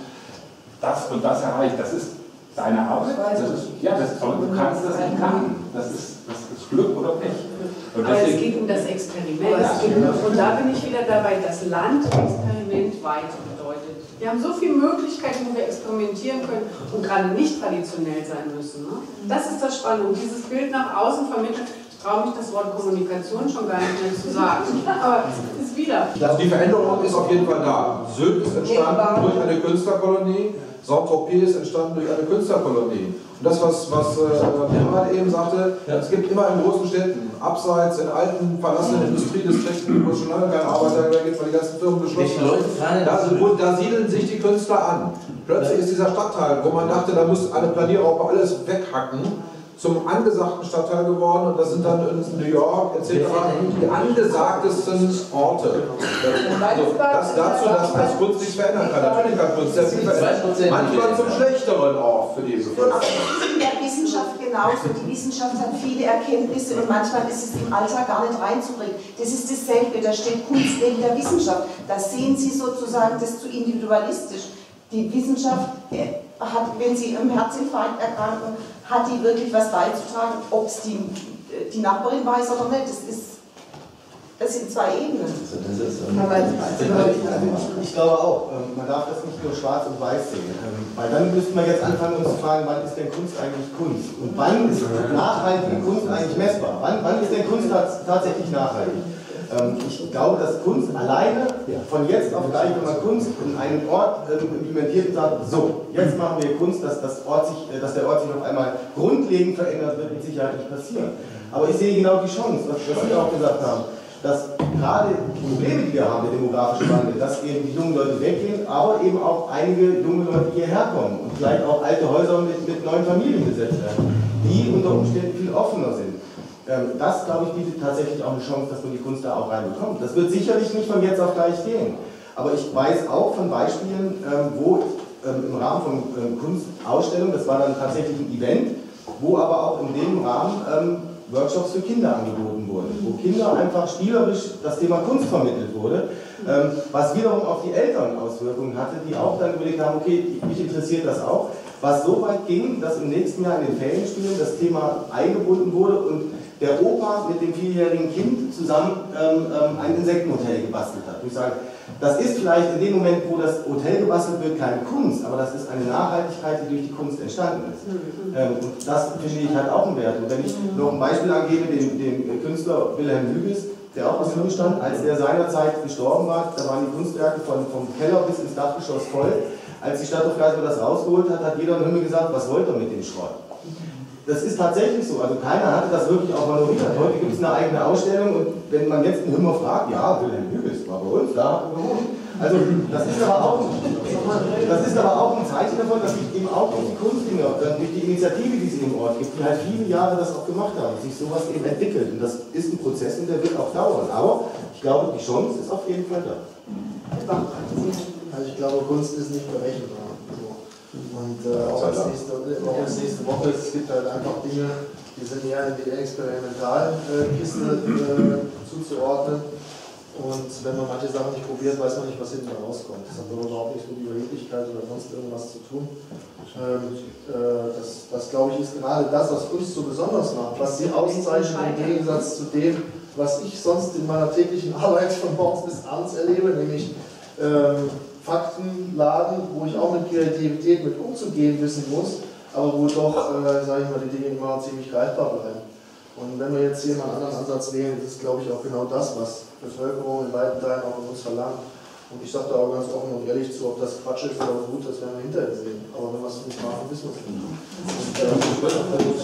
das und das erreicht, das ist deine Arbeit, das ist, ja, das, aber du kannst das nicht kann. Das ist, das ist Glück oder Pech. Und aber deswegen, es geht um das Experiment. Ja. Und da bin ich wieder dabei, das Land Experiment weiter bedeutet. Wir haben so viele Möglichkeiten, wo wir experimentieren können und gerade nicht traditionell sein müssen. Ne? Das ist das Spannende. Und dieses Bild nach außen vermittelt, ich traue mich das Wort Kommunikation schon gar nicht mehr zu sagen. Aber es ist wieder. Also die Veränderung ist auf jeden Fall da. Sylt ist entstanden durch eine Künstlerkolonie. Saint-Tropez ist entstanden durch eine Künstlerkolonie. Und das, was, was äh, Gerhard eben sagte, ja. Es gibt immer in großen Städten, abseits in alten, verlassenen Industriedistrikten, wo es schon lange keine Arbeiter mehr gibt, weil die ganzen Firmen geschlossen haben. Da, da siedeln sich die Künstler an. Plötzlich ist dieser Stadtteil, wo man dachte, da muss eine Planierraupe alles weghacken, zum angesagten Stadtteil geworden und das sind dann in New York et cetera die angesagtesten Orte. Also das dazu, dass das Kunst sich verändern kann. Natürlich kann Kunst sehr viel verändern. Manchmal zum Schlechteren auch für die Bevölkerung. Aber das ist in der Wissenschaft genauso. Die Wissenschaft hat viele Erkenntnisse und manchmal ist es im Alltag gar nicht reinzubringen. Das ist dasselbe, da steht Kunst neben der Wissenschaft. Da sehen Sie sozusagen das zu individualistisch. Die Wissenschaft hat, wenn Sie im Herzinfarkt erkranken, hat die wirklich was beizutragen, ob es die, die Nachbarin weiß oder nicht. Das, ist, das sind zwei Ebenen. Ich glaube auch, man darf das nicht nur schwarz und weiß sehen. Weil dann müssten wir jetzt anfangen, uns zu fragen, wann ist denn Kunst eigentlich Kunst? Und wann ist nachhaltige Kunst eigentlich messbar? Wann, wann ist denn Kunst tatsächlich nachhaltig? Ich glaube, dass Kunst alleine von jetzt auf gleich, wenn man Kunst in einen Ort implementiert und sagt, so, jetzt machen wir Kunst, dass, das Ort sich, dass der Ort sich auf einmal grundlegend verändert, wird mit Sicherheit nicht passieren. Aber ich sehe genau die Chance, was, was Sie auch gesagt haben. dass gerade die Probleme, die wir haben, der demografische Wandel, dass eben die jungen Leute weggehen, aber eben auch einige junge Leute hierher kommen und vielleicht auch alte Häuser mit, mit neuen Familien besetzt werden, die unter Umständen viel offener sind. Das, glaube ich, bietet tatsächlich auch eine Chance, dass man die Kunst da auch reinbekommt. Das wird sicherlich nicht von jetzt auf gleich gehen. Aber ich weiß auch von Beispielen, wo im Rahmen von Kunstausstellungen, das war dann tatsächlich ein Event, wo aber auch in dem Rahmen Workshops für Kinder angeboten wurden, wo Kinder einfach spielerisch das Thema Kunst vermittelt wurde, was wiederum auf die Eltern Auswirkungen hatte, die auch dann überlegt haben, okay, mich interessiert das auch, was so weit ging, dass im nächsten Jahr in den Ferienspielen das Thema eingebunden wurde und der Opa mit dem vierjährigen Kind zusammen ähm, ein Insektenhotel gebastelt hat. Ich sage, das ist vielleicht in dem Moment, wo das Hotel gebastelt wird, keine Kunst, aber das ist eine Nachhaltigkeit, die durch die Kunst entstanden ist. Ähm, und das finde ich halt auch einen Wert. Und wenn ich noch ein Beispiel angebe, den, den Künstler Wilhelm Hübis, der auch aus Lünen stammt, als der seinerzeit gestorben war, da waren die Kunstwerke von, vom Keller bis ins Dachgeschoss voll. Als die Stadthofgeisel das rausgeholt hat, hat jeder im Himmel gesagt, was wollt ihr mit dem Schrott? Das ist tatsächlich so, also keiner hatte das wirklich auch honoriert. Heute gibt es eine eigene Ausstellung und wenn man jetzt einen Hümmer fragt, ja, Wilhelm Hübis war bei uns, da hat er gewohnt. Also das ist, aber auch, das ist aber auch ein Zeichen davon, dass sich eben auch durch die Kunstdinger, durch die Initiative, die es im Ort gibt, die halt viele Jahre das auch gemacht haben, sich sowas eben entwickelt. Und das ist ein Prozess und der wird auch dauern. Aber ich glaube, die Chance ist auf jeden Fall da. Also ich glaube, Kunst ist nicht berechenbar. Und äh, auch, als nächste, auch als nächste Woche, es gibt halt einfach Dinge, die sind eher in die Experimentalkiste äh, zuzuordnen. Und wenn man manche Sachen nicht probiert, weiß man nicht, was hinten rauskommt. Das hat aber überhaupt nichts mit Überheblichkeit oder sonst irgendwas zu tun. Ähm, äh, das, das, glaube ich, ist gerade das, was uns so besonders macht, was sie auszeichnet im Gegensatz zu dem, was ich sonst in meiner täglichen Arbeit von morgens bis abends erlebe, nämlich ähm, Faktenladen, wo ich auch mit Kreativität mit umzugehen wissen muss, aber wo doch, äh, sage ich mal, die Dinge immer ziemlich greifbar bleiben. Und wenn wir jetzt hier mal einen anderen Ansatz wählen, das ist, glaube ich, auch genau das, was die Bevölkerung in weiten Teilen auch von uns verlangt. Und ich sage da auch ganz offen und ehrlich zu, ob das Quatsch ist oder gut, das werden wir hinterher sehen. Aber wenn wir es nicht machen, wissen wir es nicht. Und,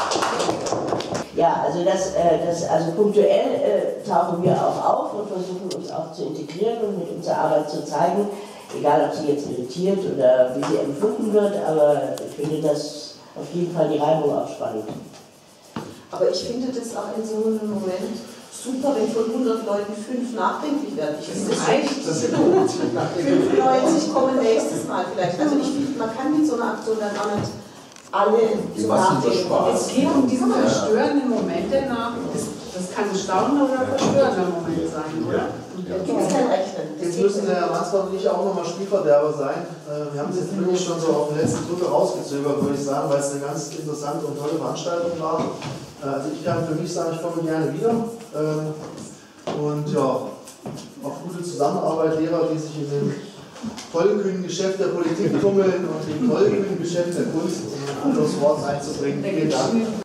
äh, ja, also, das, äh, das, also punktuell äh, tauchen wir auch auf und versuchen uns auch zu integrieren und mit unserer Arbeit zu zeigen, egal ob sie jetzt irritiert oder wie sie empfunden wird, aber ich finde das auf jeden Fall die Reibung auch spannend. Aber ich finde das auch in so einem Moment super, wenn von hundert Leuten fünf nachdenklich werden. Ich finde das reicht. fünfundneunzig kommen nächstes Mal vielleicht. Also ich finde, man kann mit so einer Aktion dann auch nicht alle zum Nachdenken. Es geht um diesen verstörenden Moment danach. Das kann ein staunender oder verstörender Moment sein, oder? Ja. Jetzt müssen der Herr Mansmann und ich auch nochmal Spielverderber sein. Wir haben es jetzt wirklich schon so auf den letzten Drücker rausgezögert, würde ich sagen, weil es eine ganz interessante und tolle Veranstaltung war. Also ich kann für mich sagen, ich komme gerne wieder. Und ja, auch gute Zusammenarbeit, Lehrer, die sich in dem tollkühnen Geschäft der Politik tummeln und im tollkühnen Geschäft der Kunst, um ein anderes Wort einzubringen. Vielen Dank.